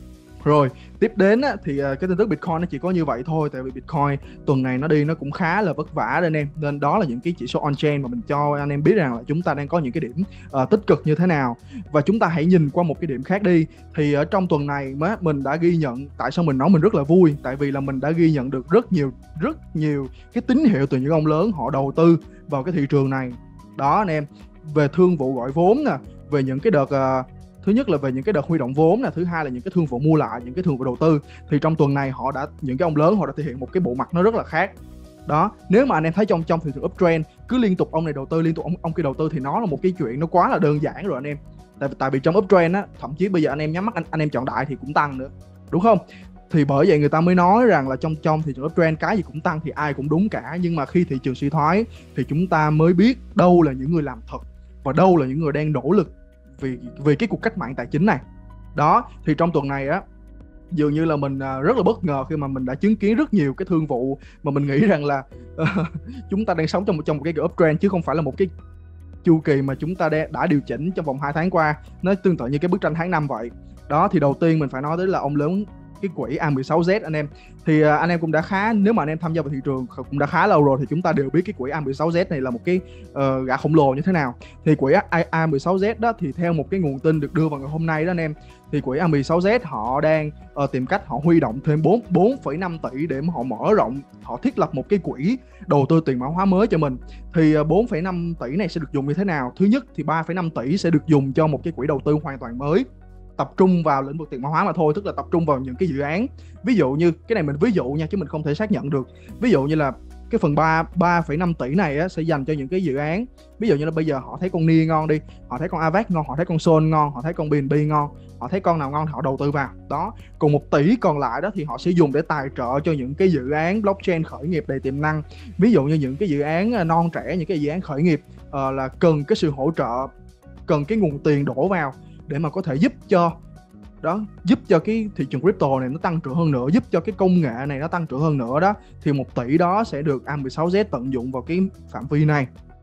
Rồi tiếp đến á, thì cái tin tức Bitcoin nó chỉ có như vậy thôi, tại vì Bitcoin tuần này nó đi nó cũng khá là vất vả đây anh em, nên đó là những cái chỉ số on chain mà mình cho anh em biết rằng là chúng ta đang có những cái điểm uh, tích cực như thế nào. Và chúng ta hãy nhìn qua một cái điểm khác đi. Thì ở trong tuần này mới mình đã ghi nhận, tại sao mình nói mình rất là vui, tại vì là mình đã ghi nhận được rất nhiều rất nhiều cái tín hiệu từ những ông lớn họ đầu tư vào cái thị trường này đó anh em, về thương vụ gọi vốn nè, về những cái đợt uh, thứ nhất là về những cái đợt huy động vốn nè, thứ hai là những cái thương vụ mua lại, những cái thương vụ đầu tư. Thì trong tuần này họ đã những cái ông lớn họ đã thể hiện một cái bộ mặt nó rất là khác đó. Nếu mà anh em thấy trong trong thị trường uptrend cứ liên tục ông này đầu tư, liên tục ông ông kia đầu tư, thì nó là một cái chuyện nó quá là đơn giản rồi anh em. Tại tại vì trong uptrend á, thậm chí bây giờ anh em nhắm mắt anh, anh em chọn đại thì cũng tăng nữa, đúng không? Thì bởi vậy người ta mới nói rằng là trong trong thị trường uptrend cái gì cũng tăng thì ai cũng đúng cả. Nhưng mà khi thị trường suy thoái thì chúng ta mới biết đâu là những người làm thật và đâu là những người đang nỗ lực vì vì cái cuộc cách mạng tài chính này đó. Thì trong tuần này á, dường như là mình rất là bất ngờ khi mà mình đã chứng kiến rất nhiều cái thương vụ mà mình nghĩ rằng là uh, chúng ta đang sống trong một trong một cái uptrend chứ không phải là một cái chu kỳ mà chúng ta đã, đã điều chỉnh trong vòng hai tháng qua. Nó tương tự như cái bức tranh tháng năm vậy đó. Thì đầu tiên mình phải nói tới là ông lớn cái quỹ A mười sáu Z anh em. Thì uh, anh em cũng đã khá, nếu mà anh em tham gia vào thị trường cũng đã khá lâu rồi thì chúng ta đều biết cái quỹ A mười sáu Z này là một cái uh, gã khổng lồ như thế nào. Thì quỹ A mười sáu Z đó thì theo một cái nguồn tin được đưa vào ngày hôm nay đó anh em, thì quỹ A mười sáu Z họ đang uh, tìm cách họ huy động thêm bốn phẩy năm tỷ để mà họ mở rộng, họ thiết lập một cái quỹ đầu tư tiền mã hóa mới cho mình. Thì uh, bốn phẩy năm tỷ này sẽ được dùng như thế nào? Thứ nhất thì ba phẩy năm tỷ sẽ được dùng cho một cái quỹ đầu tư hoàn toàn mới, tập trung vào lĩnh vực tiền mã hóa mà thôi, tức là tập trung vào những cái dự án. Ví dụ như cái này mình ví dụ nha chứ mình không thể xác nhận được. Ví dụ như là cái phần ba phẩy năm tỷ này á, sẽ dành cho những cái dự án. Ví dụ như là bây giờ họ thấy con Nia ngon đi, họ thấy con Avax ngon, họ thấy con Sol ngon, họ thấy con bê en bê ngon, họ thấy con nào ngon thì họ đầu tư vào đó. Còn một tỷ còn lại đó thì họ sẽ dùng để tài trợ cho những cái dự án blockchain khởi nghiệp đầy tiềm năng. Ví dụ như những cái dự án non trẻ, những cái dự án khởi nghiệp uh, là cần cái sự hỗ trợ, cần cái nguồn tiền đổ vào để mà có thể giúp cho đó, giúp cho cái thị trường crypto này nó tăng trưởng hơn nữa, giúp cho cái công nghệ này nó tăng trưởng hơn nữa đó. Thì một tỷ đó sẽ được A mười sáu Z tận dụng vào cái phạm vi này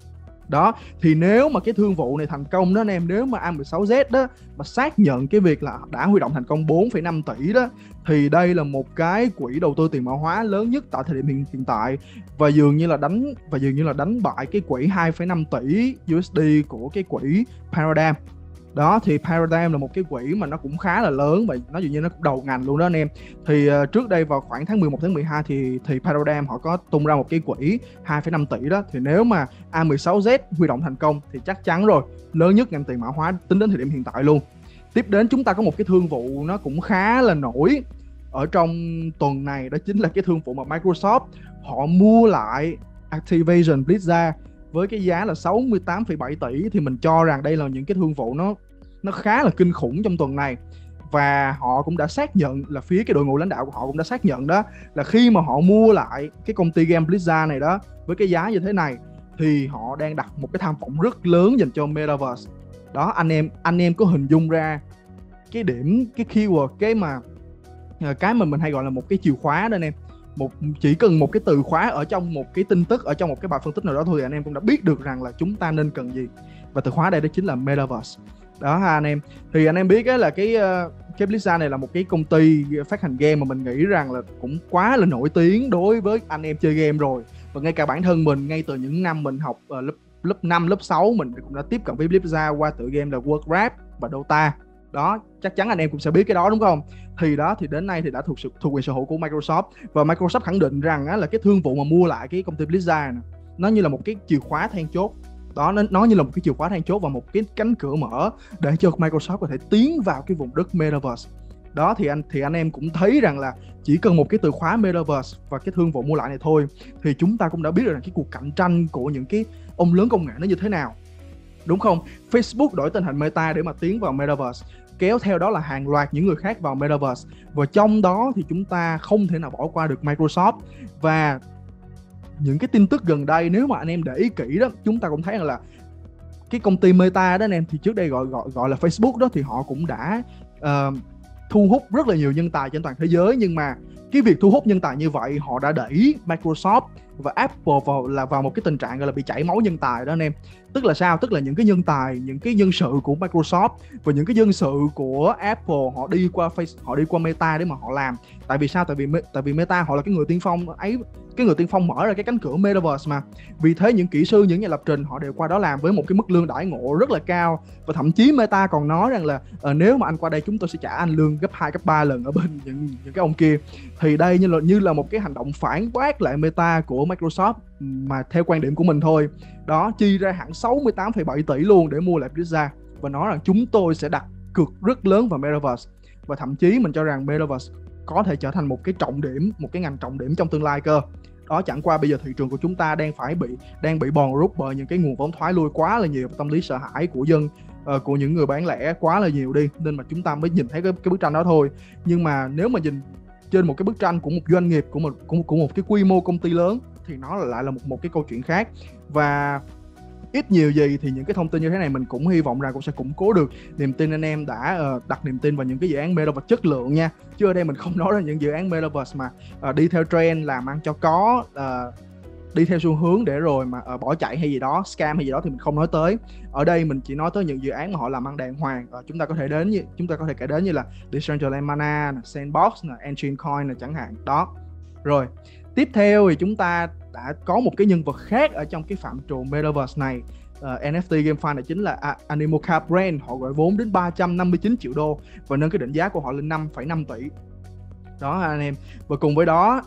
đó. Thì nếu mà cái thương vụ này thành công đó anh em, nếu mà A mười sáu Z đó mà xác nhận cái việc là đã huy động thành công bốn phẩy năm tỷ đó, thì đây là một cái quỹ đầu tư tiền mã hóa lớn nhất tại thời điểm hiện, hiện tại và dường như là đánh và dường như là đánh bại cái quỹ hai phẩy năm tỷ u ét đê của cái quỹ Paradigm Đó thì Paradigm là một cái quỹ mà nó cũng khá là lớn và nó dường như nó cũng đầu ngành luôn đó anh em. Thì uh, trước đây vào khoảng tháng mười một tháng mười hai thì thì Paradigm họ có tung ra một cái quỹ hai phẩy năm tỷ đó. Thì nếu mà A mười sáu Z huy động thành công thì chắc chắn rồi, lớn nhất ngành tiền mã hóa tính đến thời điểm hiện tại luôn. Tiếp đến chúng ta có một cái thương vụ nó cũng khá là nổi ở trong tuần này, đó chính là cái thương vụ mà Microsoft họ mua lại Activision Blizzard với cái giá là sáu mươi tám phẩy bảy tỷ. Thì mình cho rằng đây là những cái thương vụ nó nó khá là kinh khủng trong tuần này. Và họ cũng đã xác nhận, là phía cái đội ngũ lãnh đạo của họ cũng đã xác nhận đó, là khi mà họ mua lại cái công ty game Blizzard này đó với cái giá như thế này thì họ đang đặt một cái tham vọng rất lớn dành cho Metaverse. Đó anh em anh em có hình dung ra cái điểm, cái keyword, cái mà cái mà mình hay gọi là một cái chìa khóa đó anh em. Một, chỉ cần một cái từ khóa ở trong một cái tin tức, ở trong một cái bài phân tích nào đó thôi thì anh em cũng đã biết được rằng là chúng ta nên cần gì. Và từ khóa đây đó chính là Metaverse. Đó ha anh em. Thì anh em biết á, là cái cái Blizzard này là một cái công ty phát hành game mà mình nghĩ rằng là cũng quá là nổi tiếng đối với anh em chơi game rồi. Và ngay cả bản thân mình, ngay từ những năm mình học uh, lớp lớp năm, lớp sáu, mình cũng đã tiếp cận với Blizzard qua tựa game là Warcraft và Dota. Đó, chắc chắn anh em cũng sẽ biết cái đó đúng không? Thì đó, thì đến nay thì đã thuộc sự thuộc quyền sở hữu của Microsoft. Và Microsoft khẳng định rằng á, là cái thương vụ mà mua lại cái công ty Blizzard này, nó như là một cái chìa khóa then chốt. Đó, nó, nó như là một cái chìa khóa then chốt và một cái cánh cửa mở để cho Microsoft có thể tiến vào cái vùng đất Metaverse. Đó thì anh thì anh em cũng thấy rằng là chỉ cần một cái từ khóa Metaverse và cái thương vụ mua lại này thôi thì chúng ta cũng đã biết được là cái cuộc cạnh tranh của những cái ông lớn công nghệ nó như thế nào. Đúng không? Facebook đổi tên thành Meta để mà tiến vào Metaverse, kéo theo đó là hàng loạt những người khác vào Metaverse. Và trong đó thì chúng ta không thể nào bỏ qua được Microsoft. Và những cái tin tức gần đây, nếu mà anh em để ý kỹ đó, chúng ta cũng thấy rằng là cái công ty Meta đó anh em, thì trước đây gọi gọi gọi là Facebook đó, thì họ cũng đã uh, thu hút rất là nhiều nhân tài trên toàn thế giới. Nhưng mà cái việc thu hút nhân tài như vậy, họ đã đẩy Microsoft và Apple vào là vào một cái tình trạng gọi là bị chảy máu nhân tài đó anh em. Tức là sao? Tức là những cái nhân tài, những cái nhân sự của Microsoft và những cái nhân sự của Apple họ đi qua face, họ đi qua Meta để mà họ làm. Tại vì sao? Tại vì tại vì Meta họ là cái người tiên phong ấy, cái người tiên phong mở ra cái cánh cửa Metaverse mà. Vì thế những kỹ sư, những nhà lập trình họ đều qua đó làm với một cái mức lương đãi ngộ rất là cao. Và thậm chí Meta còn nói rằng là ờ, nếu mà anh qua đây chúng tôi sẽ trả anh lương gấp hai, gấp ba lần ở bên những những cái ông kia. Thì đây như là như là một cái hành động phản bác lại Meta của Microsoft, mà theo quan điểm của mình thôi. Đó, chi ra hẳn sáu mươi tám phẩy bảy tỷ luôn để mua lại Blizzard và nói rằng chúng tôi sẽ đặt cược rất lớn vào Metaverse. Và thậm chí mình cho rằng Metaverse có thể trở thành một cái trọng điểm, một cái ngành trọng điểm trong tương lai cơ. Đó, chẳng qua bây giờ thị trường của chúng ta đang phải bị đang bị bòn rút bởi những cái nguồn vốn thoái lui quá là nhiều, tâm lý sợ hãi của dân, uh, của những người bán lẻ quá là nhiều đi, nên mà chúng ta mới nhìn thấy cái, cái bức tranh đó thôi. Nhưng mà nếu mà nhìn trên một cái bức tranh của một doanh nghiệp, của một của, của một cái quy mô công ty lớn thì nó lại là một một cái câu chuyện khác. Và ít nhiều gì thì những cái thông tin như thế này mình cũng hy vọng rằng cũng sẽ củng cố được niềm tin anh em đã uh, đặt niềm tin vào những cái dự án Metaverse chất lượng nha. Chứ ở đây mình không nói là những dự án Metaverse mà uh, đi theo trend, làm ăn cho có, uh, đi theo xu hướng để rồi mà uh, bỏ chạy hay gì đó, scam hay gì đó thì mình không nói tới. Ở đây mình chỉ nói tới những dự án mà họ làm ăn đàng hoàng. Uh, chúng ta có thể đến như chúng ta có thể kể đến như là Decentraland Mana, Sandbox, Engine Coin chẳng hạn. Đó. Rồi, tiếp theo thì chúng ta đã có một cái nhân vật khác ở trong cái phạm trù Metaverse này, uh, en ép tê GameFi này, chính là Animal Car Brand. Họ gọi vốn đến ba trăm năm mươi chín triệu đô và nâng cái định giá của họ lên năm phẩy năm tỷ. Đó anh em. Và cùng với đó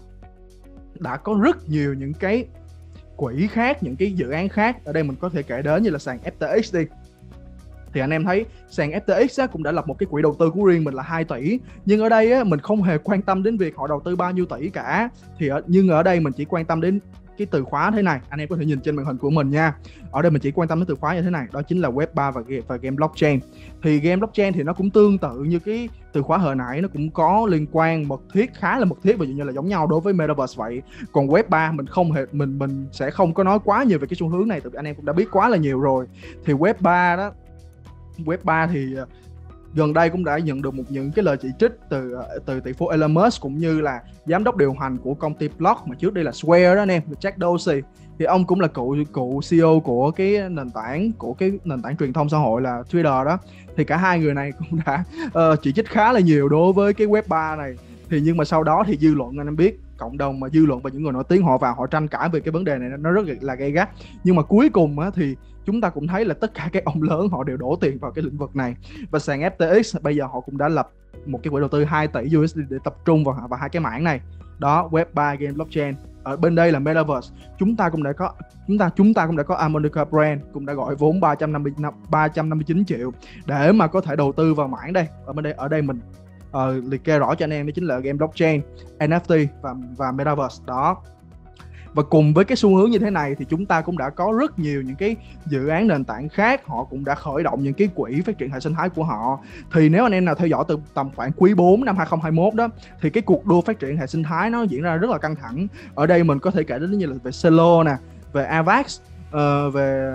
đã có rất nhiều những cái quỹ khác, những cái dự án khác. Ở đây mình có thể kể đến như là sàn ép tê ích đi. Thì anh em thấy sàn ép tê ích á, cũng đã lập một cái quỹ đầu tư của riêng mình là hai tỷ. Nhưng ở đây á, mình không hề quan tâm đến việc họ đầu tư bao nhiêu tỷ cả. Thì ở, nhưng ở đây mình chỉ quan tâm đến cái từ khóa thế này. Anh em có thể nhìn trên màn hình của mình nha. Ở đây mình chỉ quan tâm đến từ khóa như thế này. Đó chính là web ba và, và game blockchain. Thì game blockchain thì nó cũng tương tự như cái từ khóa hồi nãy, nó cũng có liên quan mật thiết, khá là mật thiết và dường như là giống nhau đối với Metaverse vậy. Còn web ba mình không hề mình mình sẽ không có nói quá nhiều về cái xu hướng này, tại vì anh em cũng đã biết quá là nhiều rồi. Thì web ba đó web ba thì gần đây cũng đã nhận được một những cái lời chỉ trích từ từ tỷ phú Elon Musk cũng như là giám đốc điều hành của công ty Block mà trước đây là Square đó anh em, Jack Dorsey. Thì ông cũng là cựu cựu xê e ô của cái nền tảng của cái nền tảng truyền thông xã hội là Twitter đó. Thì cả hai người này cũng đã uh, chỉ trích khá là nhiều đối với cái web ba này. Thì nhưng mà sau đó thì dư luận anh em biết, cộng đồng mà dư luận và những người nổi tiếng họ vào họ tranh cãi về cái vấn đề này nó rất là gay gắt. Nhưng mà cuối cùng á, thì chúng ta cũng thấy là tất cả các ông lớn họ đều đổ tiền vào cái lĩnh vực này. Và sàn ép tê ích bây giờ họ cũng đã lập một cái quỹ đầu tư hai tỷ u ét đê để tập trung vào, vào hai cái mảng này. Đó, web ba, game, blockchain. Ở bên đây là Metaverse. Chúng ta cũng đã có chúng ta chúng ta cũng đã có Harmonica Brand cũng đã gọi vốn ba trăm năm mươi chín triệu để mà có thể đầu tư vào mảng đây. Ở bên đây ở đây mình uh, liệt kê rõ cho anh em, đó chính là game blockchain, en ép tê và và Metaverse đó. Và cùng với cái xu hướng như thế này thì chúng ta cũng đã có rất nhiều những cái dự án nền tảng khác họ cũng đã khởi động những cái quỹ phát triển hệ sinh thái của họ. Thì nếu anh em nào theo dõi từ tầm khoảng quý bốn năm hai không hai mốt đó thì cái cuộc đua phát triển hệ sinh thái nó diễn ra rất là căng thẳng. Ở đây mình có thể kể đến như là về Celo nè, về Avax, uh, về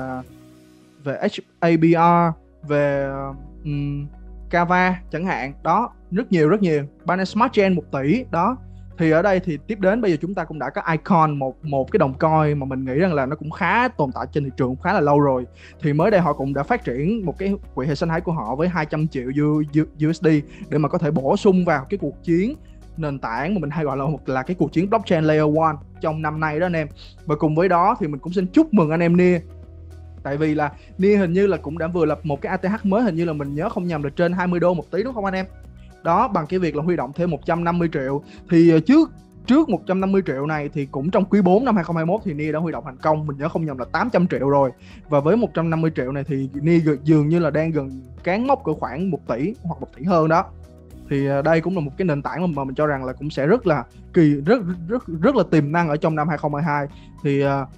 về hát a bê rờ, về um, Kava chẳng hạn. Đó, rất nhiều rất nhiều. Binance Smart Chain một tỷ đó. Thì ở đây thì tiếp đến bây giờ chúng ta cũng đã có Icon, một một cái đồng coin mà mình nghĩ rằng là nó cũng khá tồn tại trên thị trường khá là lâu rồi. Thì mới đây họ cũng đã phát triển một cái quỹ hệ sinh thái của họ với hai trăm triệu u ét đê để mà có thể bổ sung vào cái cuộc chiến nền tảng mà mình hay gọi là một là cái cuộc chiến blockchain layer one trong năm nay đó anh em. Và cùng với đó thì mình cũng xin chúc mừng anh em Nia. Tại vì là Nia hình như là cũng đã vừa lập một cái a tê hát mới, hình như là mình nhớ không nhầm là trên hai mươi đô một tí đúng không anh em? Đó, bằng cái việc là huy động thêm một trăm năm mươi triệu. Thì trước trước một trăm năm mươi triệu này thì cũng trong quý bốn năm hai không hai mốt thì Nia đã huy động thành công, mình nhớ không nhầm là tám trăm triệu rồi. Và với một trăm năm mươi triệu này thì Nia dường như là đang gần cán mốc cỡ khoảng một tỷ hoặc một tỷ hơn đó. Thì đây cũng là một cái nền tảng mà mình cho rằng là cũng sẽ rất là kỳ rất rất rất là tiềm năng ở trong năm hai không hai hai. Thì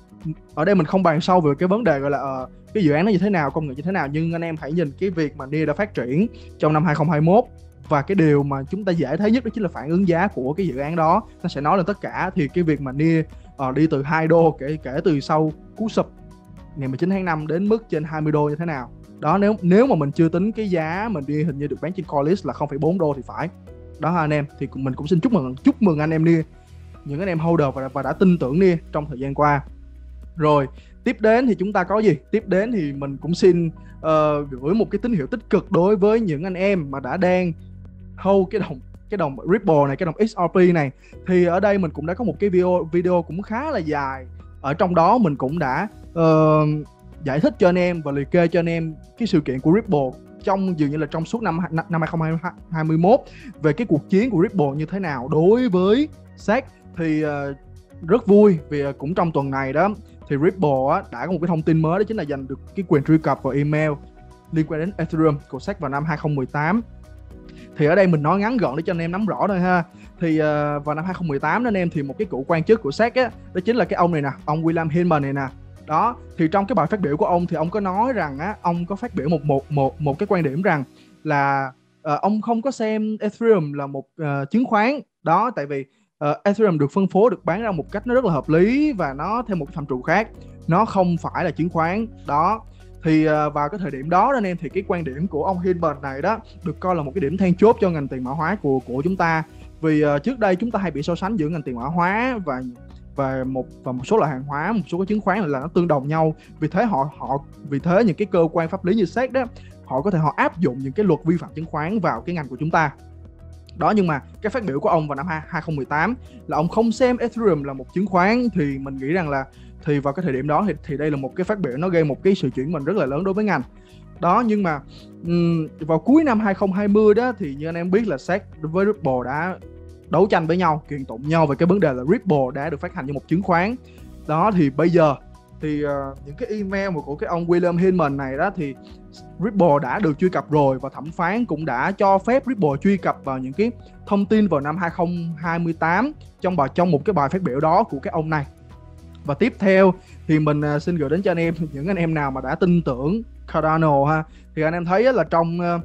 ở đây mình không bàn sâu về cái vấn đề gọi là uh, cái dự án nó như thế nào, công nghệ như thế nào, nhưng anh em hãy nhìn cái việc mà Nia đã phát triển trong năm hai không hai mốt. Và cái điều mà chúng ta dễ thấy nhất đó chính là phản ứng giá của cái dự án đó, nó sẽ nói lên tất cả. Thì cái việc mà Nia uh, đi từ hai đô kể kể từ sau cú sụp ngày mười chín tháng năm đến mức trên hai mươi đô như thế nào. Đó, nếu nếu mà mình chưa tính cái giá mình Nia hình như được bán trên Coinlist là không phẩy bốn đô thì phải. Đó anh em, thì mình cũng xin chúc mừng chúc mừng anh em Nia, những anh em holder và, và đã tin tưởng Nia trong thời gian qua. Rồi, tiếp đến thì chúng ta có gì? Tiếp đến thì mình cũng xin uh, gửi một cái tín hiệu tích cực đối với những anh em mà đã đang hold cái đồng cái đồng Ripple này, cái đồng ích rờ pê này. Thì ở đây mình cũng đã có một cái video video cũng khá là dài. Ở trong đó mình cũng đã uh, giải thích cho anh em và liệt kê cho anh em cái sự kiện của Ripple trong dường như là trong suốt năm năm hai không hai mốt về cái cuộc chiến của Ripple như thế nào đối với ét e xê. Thì uh, rất vui vì cũng trong tuần này đó thì Ripple á, đã có một cái thông tin mới, đó chính là giành được cái quyền truy cập vào email liên quan đến Ethereum của ét e xê vào năm hai không một tám. Thì ở đây mình nói ngắn gọn để cho anh em nắm rõ thôi ha. Thì uh, vào năm hai không một tám đó anh em, thì một cái cựu quan chức của ét e xê á, đó chính là cái ông này nè, ông William Hinman này nè. Đó, thì trong cái bài phát biểu của ông thì ông có nói rằng á, ông có phát biểu một một một một cái quan điểm rằng là uh, ông không có xem Ethereum là một uh, chứng khoán. Đó, tại vì uh, Ethereum được phân phối, được bán ra một cách nó rất là hợp lý và nó theo một cái phạm trù khác, nó không phải là chứng khoán. Đó, thì uh, vào cái thời điểm đó anh em, thì cái quan điểm của ông Hinman này đó được coi là một cái điểm then chốt cho ngành tiền mã hóa của của chúng ta. Vì uh, trước đây chúng ta hay bị so sánh giữa ngành tiền mã hóa và và một và một số loại hàng hóa, một số cái chứng khoán là nó tương đồng nhau. Vì thế họ họ vì thế những cái cơ quan pháp lý như ét e xê đó, họ có thể họ áp dụng những cái luật vi phạm chứng khoán vào cái ngành của chúng ta. Đó, nhưng mà cái phát biểu của ông vào năm hai không một tám là ông không xem Ethereum là một chứng khoán. Thì mình nghĩ rằng là thì vào cái thời điểm đó thì, thì đây là một cái phát biểu nó gây một cái sự chuyển mình rất là lớn đối với ngành. Đó, nhưng mà um, vào cuối năm hai không hai không đó thì như anh em biết là ét e xê với Ripple đã đấu tranh với nhau, kiện tụng nhau về cái vấn đề là Ripple đã được phát hành như một chứng khoán. Đó, thì bây giờ thì uh, những cái email mà của cái ông William Hinman này đó thì Ripple đã được truy cập rồi, và thẩm phán cũng đã cho phép Ripple truy cập vào những cái thông tin vào năm hai không hai tám trong bài trong một cái bài phát biểu đó của cái ông này. Và tiếp theo thì mình uh, xin gửi đến cho anh em những anh em nào mà đã tin tưởng Cardano ha, thì anh em thấy là trong uh,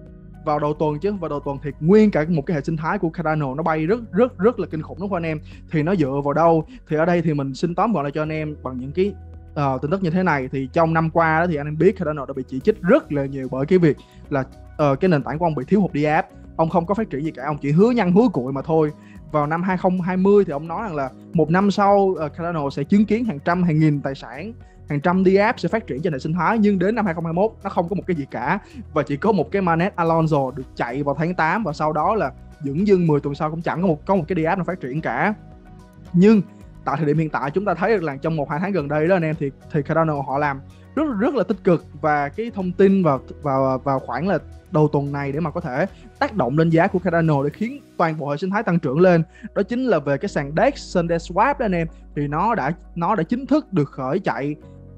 vào đầu tuần chứ vào đầu tuần thì nguyên cả một cái hệ sinh thái của Cardano nó bay rất rất rất là kinh khủng đúng không anh em. Thì nó dựa vào đâu? Thì ở đây thì mình xin tóm gọn lại cho anh em bằng những cái uh, tin tức như thế này. Thì trong năm qua đó thì anh em biết Cardano đã bị chỉ trích rất là nhiều bởi cái việc là uh, cái nền tảng của ông bị thiếu hụt đê ép. Ông không có phát triển gì cả, ông chỉ hứa nhăn hứa cuội mà thôi. Vào năm hai không hai không thì ông nói rằng là một năm sau uh, Cardano sẽ chứng kiến hàng trăm hàng nghìn tài sản, hàng trăm đê ép sẽ phát triển trên hệ sinh thái. Nhưng đến năm hai không hai mốt nó không có một cái gì cả, và chỉ có một cái mainnet Alonzo được chạy vào tháng tám, và sau đó là dửng dưng mười tuần sau cũng chẳng có một có một cái đê ép nào phát triển cả. Nhưng tại thời điểm hiện tại chúng ta thấy được là trong một hai tháng gần đây đó anh em, thì thì Cardano họ làm rất rất là tích cực, và cái thông tin vào vào vào khoảng là đầu tuần này để mà có thể tác động lên giá của Cardano để khiến toàn bộ hệ sinh thái tăng trưởng lên, đó chính là về cái sàn đê e ích SundaeSwap đó anh em. Thì nó đã nó đã chính thức được khởi chạy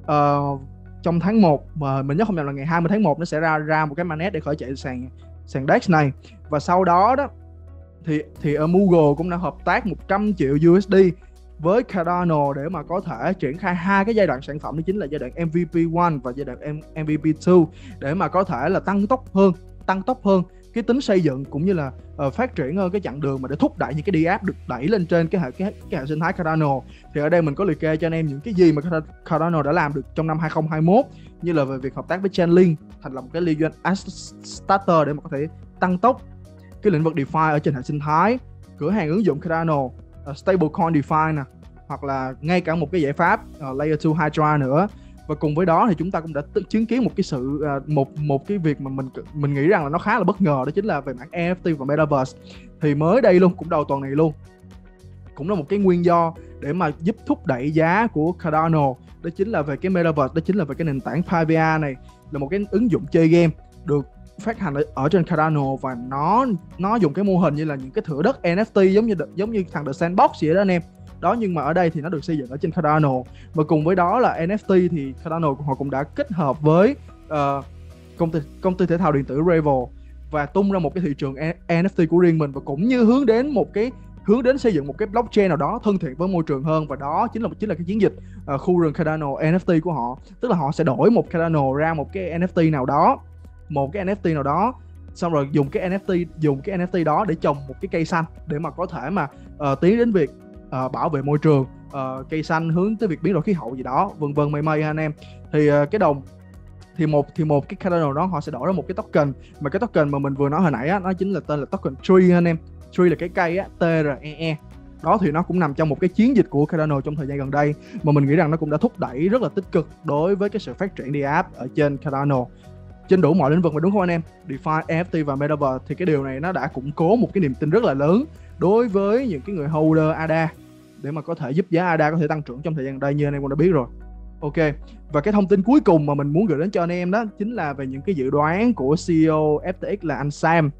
uh, trong tháng một, mà mình nhớ không nhầm là ngày hai mươi tháng một nó sẽ ra ra một cái mainnet để khởi chạy sàn sàn đê e ích này. Và sau đó đó thì thì ở Google cũng đã hợp tác một trăm triệu u ét đê với Cardano để mà có thể triển khai hai cái giai đoạn sản phẩm, đó chính là giai đoạn em vê pê một và giai đoạn em vê pê hai, để mà có thể là tăng tốc hơn tăng tốc hơn cái tính xây dựng cũng như là uh, phát triển hơn cái chặng đường mà để thúc đẩy những cái đê áp được đẩy lên trên cái hệ cái, cái hệ sinh thái Cardano. Thì ở đây mình có liệt kê cho anh em những cái gì mà Cardano đã làm được trong năm hai không hai mốt, như là về việc hợp tác với Chainlink thành lập một cái liên doanh starter để mà có thể tăng tốc cái lĩnh vực DeFi ở trên hệ sinh thái, cửa hàng ứng dụng Cardano, uh, stablecoin DeFi nè, hoặc là ngay cả một cái giải pháp uh, layer hai Hydra nữa. Và cùng với đó thì chúng ta cũng đã chứng kiến một cái sự uh, một một cái việc mà mình mình nghĩ rằng là nó khá là bất ngờ, đó chính là về mảng en ép tê và Metaverse. Thì mới đây luôn, cũng đầu tuần này luôn, cũng là một cái nguyên do để mà giúp thúc đẩy giá của Cardano, đó chính là về cái Metaverse, đó chính là về cái nền tảng Pavia này, là một cái ứng dụng chơi game được phát hành ở, ở trên Cardano, và nó nó dùng cái mô hình như là những cái thửa đất en ép tê giống như giống như thằng The Sandbox vậy đó anh em. Đó, nhưng mà ở đây thì nó được xây dựng ở trên Cardano. Và cùng với đó là en ép tê thì Cardano họ cũng đã kết hợp với uh, công ty công ty thể thao điện tử Revel và tung ra một cái thị trường en ép tê của riêng mình, và cũng như hướng đến một cái hướng đến xây dựng một cái blockchain nào đó thân thiện với môi trường hơn. Và đó chính là chính là cái chiến dịch uh, khu rừng Cardano en ép tê của họ, tức là họ sẽ đổi một Cardano ra một cái en ép tê nào đó, một cái en ép tê nào đó, xong rồi dùng cái en ép tê dùng cái en ép tê đó để trồng một cái cây xanh để mà có thể mà uh, tiến đến việc uh, bảo vệ môi trường, uh, cây xanh hướng tới việc biến đổi khí hậu gì đó, vân vân mây mây ha anh em. Thì uh, cái đồng thì một thì một cái Cardano đó họ sẽ đổi ra một cái token, mà cái token mà mình vừa nói hồi nãy á, nó chính là tên là token tree ha anh em. Tree là cái cây á, T R E E. Đó thì nó cũng nằm trong một cái chiến dịch của Cardano trong thời gian gần đây, mà mình nghĩ rằng nó cũng đã thúc đẩy rất là tích cực đối với cái sự phát triển đê áp ở trên Cardano trên đủ mọi lĩnh vực, mà đúng không anh em? DeFi, en ép tê và Metaverse, thì cái điều này nó đã củng cố một cái niềm tin rất là lớn đối với những cái người holder a đê a để mà có thể giúp giá a đê a có thể tăng trưởng trong thời gian gần đây, như anh em cũng đã biết rồi. Ok, và cái thông tin cuối cùng mà mình muốn gửi đến cho anh em đó chính là về những cái dự đoán của xê e ô ép tê ích là anh Sam.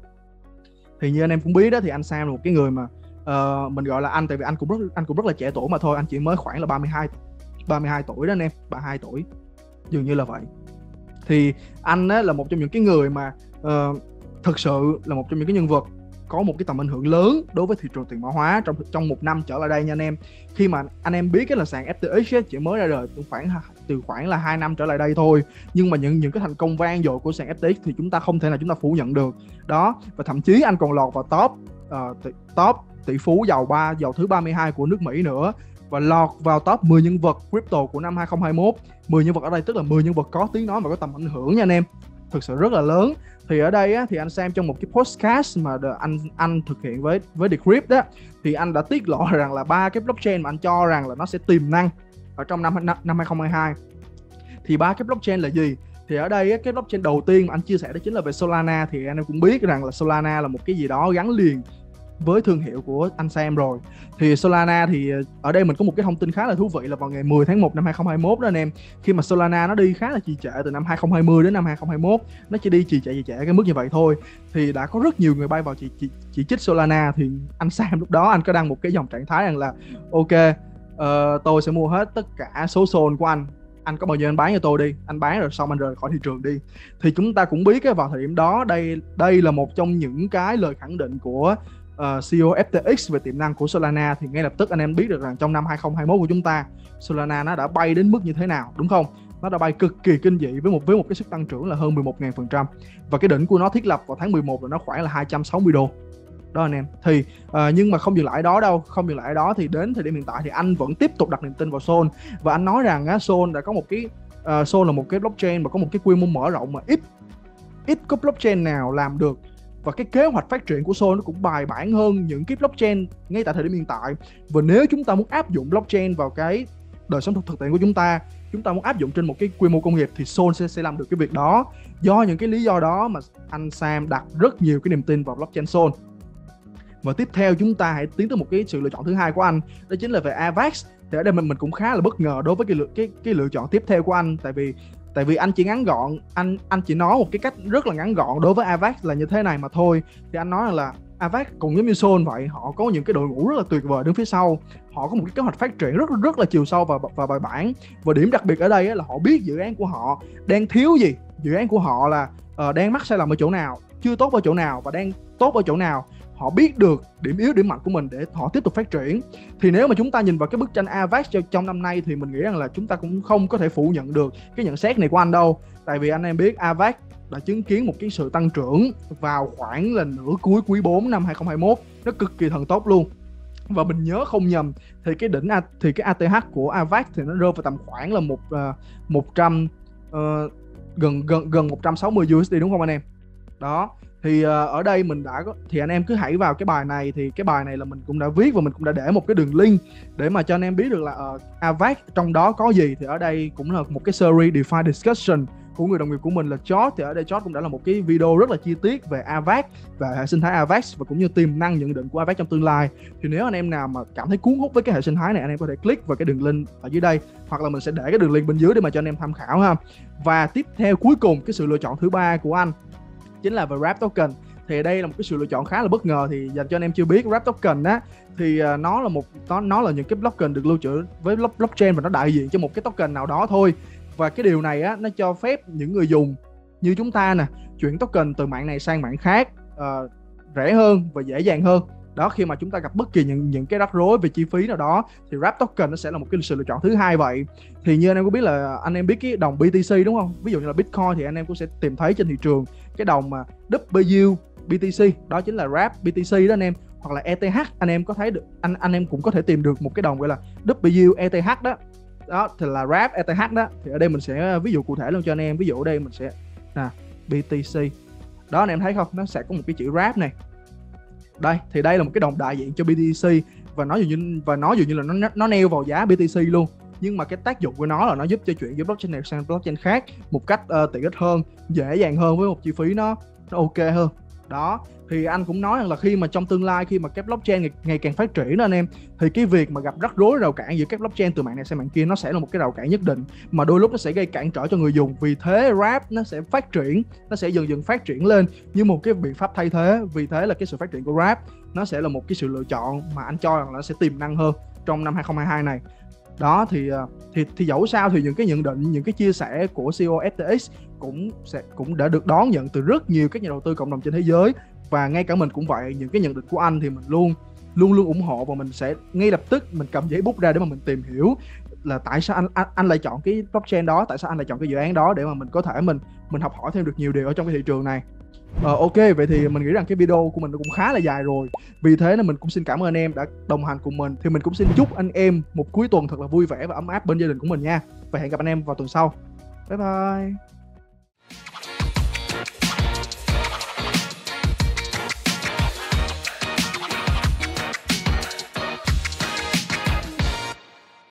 Thì như anh em cũng biết đó, thì anh Sam là một cái người mà uh, mình gọi là anh, tại vì anh cũng rất anh cũng rất là trẻ tuổi mà thôi, anh chỉ mới khoảng là ba mươi hai tuổi đó anh em, ba mươi hai tuổi, dường như là vậy. Thì anh á, là một trong những cái người mà uh, thực sự là một trong những cái nhân vật có một cái tầm ảnh hưởng lớn đối với thị trường tiền mã hóa trong trong một năm trở lại đây nha anh em. Khi mà anh em biết cái là sàn ép tê ích ấy, chỉ mới ra đời từ khoảng từ khoảng là hai năm trở lại đây thôi, nhưng mà những những cái thành công vang dội của sàn ép tê ích thì chúng ta không thể nào chúng ta phủ nhận được đó. Và thậm chí anh còn lọt vào top uh, top tỷ phú giàu ba giàu thứ ba mươi hai của nước Mỹ nữa, và lọt vào top mười nhân vật crypto của năm hai không hai mốt. mười nhân vật ở đây tức là mười nhân vật có tiếng nói và có tầm ảnh hưởng nha anh em, thực sự rất là lớn. Thì ở đây á, thì anh Sam trong một cái podcast mà anh anh thực hiện với với Decrypt đó, thì anh đã tiết lộ rằng là ba cái blockchain mà anh cho rằng là nó sẽ tiềm năng ở trong năm năm hai không hai hai. Thì ba cái blockchain là gì? Thì ở đây á, cái blockchain đầu tiên mà anh chia sẻ đó chính là về Solana. Thì anh em cũng biết rằng là Solana là một cái gì đó gắn liền với thương hiệu của anh Sam rồi. Thì Solana thì ở đây mình có một cái thông tin khá là thú vị là vào ngày mười tháng một năm hai không hai mốt đó anh em, khi mà Solana nó đi khá là trì trệ từ năm hai không hai không đến năm hai không hai mốt, nó chỉ đi trì trệ trì trệ cái mức như vậy thôi, thì đã có rất nhiều người bay vào chỉ, chỉ, chỉ trích Solana. Thì anh Sam lúc đó anh có đăng một cái dòng trạng thái rằng là ok, uh, tôi sẽ mua hết tất cả số Sol của anh, anh có bao nhiêu anh bán cho tôi đi, anh bán rồi xong anh rời khỏi thị trường đi. Thì chúng ta cũng biết vào thời điểm đó, đây đây là một trong những cái lời khẳng định của Uh, xê e ô ép tê ích về tiềm năng của Solana. Thì ngay lập tức anh em biết được rằng trong năm hai không hai mốt của chúng ta, Solana nó đã bay đến mức như thế nào, đúng không? Nó đã bay cực kỳ kinh dị với một với một cái sức tăng trưởng là hơn mười một nghìn phần trăm, và cái đỉnh của nó thiết lập vào tháng mười một là nó khoảng là hai trăm sáu mươi đô đó anh em. Thì uh, nhưng mà không dừng lại đó đâu, không dừng lại ở đó thì đến thời điểm hiện tại thì anh vẫn tiếp tục đặt niềm tin vào Sol, và anh nói rằng á, Sol đã có một cái uh, Sol là một cái blockchain mà có một cái quy mô mở rộng mà ít ít có blockchain nào làm được. Và cái kế hoạch phát triển của Sol nó cũng bài bản hơn những cái blockchain ngay tại thời điểm hiện tại. Và nếu chúng ta muốn áp dụng blockchain vào cái đời sống thực tiễn của chúng ta, chúng ta muốn áp dụng trên một cái quy mô công nghiệp, thì Sol sẽ, sẽ làm được cái việc đó. Do những cái lý do đó mà anh Sam đặt rất nhiều cái niềm tin vào blockchain Sol. Và tiếp theo chúng ta hãy tiến tới một cái sự lựa chọn thứ hai của anh, đó chính là về Avax. Thì ở đây mình mình cũng khá là bất ngờ đối với cái lựa cái cái lựa chọn tiếp theo của anh, tại vì tại vì anh chỉ ngắn gọn, anh anh chỉ nói một cái cách rất là ngắn gọn đối với Avax là như thế này mà thôi. Thì anh nói là Avax cũng giống như Sol vậy, họ có những cái đội ngũ rất là tuyệt vời đứng phía sau, họ có một cái kế hoạch phát triển rất rất là chiều sâu và và bài bản. Và điểm đặc biệt ở đây là họ biết dự án của họ đang thiếu gì, dự án của họ là uh, đang mắc sai lầm ở chỗ nào, chưa tốt ở chỗ nào và đang tốt ở chỗ nào. Họ biết được điểm yếu điểm mạnh của mình để họ tiếp tục phát triển. Thì nếu mà chúng ta nhìn vào cái bức tranh Avax trong năm nay thì mình nghĩ rằng là chúng ta cũng không có thể phủ nhận được cái nhận xét này của anh đâu. Tại vì anh em biết Avax đã chứng kiến một cái sự tăng trưởng vào khoảng là nửa cuối quý bốn năm hai không hai mốt, nó cực kỳ thần tốc luôn. Và mình nhớ không nhầm thì cái đỉnh A, thì cái a tê hát của Avax thì nó rơi vào tầm khoảng là một uh, một trăm uh, gần gần gần một trăm sáu mươi u ét đê đúng không anh em? Đó. Thì uh, ở đây mình đã có, thì anh em cứ hãy vào cái bài này, thì cái bài này là mình cũng đã viết và mình cũng đã để một cái đường link để mà cho anh em biết được là uh, Avax trong đó có gì. Thì ở đây cũng là một cái series DeFi discussion của người đồng nghiệp của mình là George. Thì ở đây George cũng đã là một cái video rất là chi tiết về Avax và hệ sinh thái Avax và cũng như tiềm năng nhận định của Avax trong tương lai. Thì nếu anh em nào mà cảm thấy cuốn hút với cái hệ sinh thái này, anh em có thể click vào cái đường link ở dưới đây, hoặc là mình sẽ để cái đường link bên dưới để mà cho anh em tham khảo ha. Và tiếp theo cuối cùng, cái sự lựa chọn thứ ba của anh chính là về Wrap Token. Thì đây là một cái sự lựa chọn khá là bất ngờ. Thì dành cho anh em chưa biết, Wrap Token á thì uh, nó là một nó, nó là những cái token được lưu trữ với blockchain và nó đại diện cho một cái token nào đó thôi. Và cái điều này á, nó cho phép những người dùng như chúng ta nè chuyển token từ mạng này sang mạng khác uh, rẻ hơn và dễ dàng hơn. Đó, khi mà chúng ta gặp bất kỳ những những cái rắc rối về chi phí nào đó thì Wrap Token nó sẽ là một cái sự lựa chọn thứ hai vậy. Thì như anh em có biết là anh em biết cái đồng bê tê xê đúng không? Ví dụ như là Bitcoin thì anh em cũng sẽ tìm thấy trên thị trường cái đồng mà W bê tê xê, đó chính là Wrap bê tê xê đó anh em. Hoặc là e tê hát, anh em có thấy được anh anh em cũng có thể tìm được một cái đồng gọi là W e tê hát đó. Đó thì là Wrap e tê hát đó. Thì ở đây mình sẽ ví dụ cụ thể luôn cho anh em. Ví dụ ở đây mình sẽ nè bê tê xê. Đó anh em thấy không? Nó sẽ có một cái chữ Wrap này. Đây, thì đây là một cái đồng đại diện cho bê tê xê và nó dường như và nó dường như là nó nó neo vào giá bê tê xê luôn. Nhưng mà cái tác dụng của nó là nó giúp cho chuyển giữa blockchain này sang blockchain khác một cách uh, tiện ích hơn, dễ dàng hơn với một chi phí nó nó ok hơn. Đó, thì anh cũng nói rằng là khi mà trong tương lai, khi mà các blockchain ngày, ngày càng phát triển đó anh em, thì cái việc mà gặp rắc rối rào cản giữa các blockchain từ mạng này sang mạng kia nó sẽ là một cái rào cản nhất định, mà đôi lúc nó sẽ gây cản trở cho người dùng. Vì thế Wrap nó sẽ phát triển, nó sẽ dần dần phát triển lên như một cái biện pháp thay thế. Vì thế là cái sự phát triển của Wrap nó sẽ là một cái sự lựa chọn mà anh cho rằng là nó sẽ tiềm năng hơn trong năm hai không hai hai này. Đó thì thì thì dẫu sao thì những cái nhận định, những cái chia sẻ của xê e ô ép tê ích cũng sẽ cũng đã được đón nhận từ rất nhiều các nhà đầu tư cộng đồng trên thế giới, và ngay cả mình cũng vậy. Những cái nhận định của anh thì mình luôn luôn luôn ủng hộ, và mình sẽ ngay lập tức mình cầm giấy bút ra để mà mình tìm hiểu là tại sao anh anh, anh lại chọn cái blockchain đó, tại sao anh lại chọn cái dự án đó, để mà mình có thể mình mình học hỏi thêm được nhiều điều ở trong cái thị trường này. Ờ, ok, vậy thì mình nghĩ rằng cái video của mình cũng khá là dài rồi. Vì thế nên mình cũng xin cảm ơn anh em đã đồng hành cùng mình. Thì mình cũng xin chúc anh em một cuối tuần thật là vui vẻ và ấm áp bên gia đình của mình nha. Và hẹn gặp anh em vào tuần sau. Bye bye.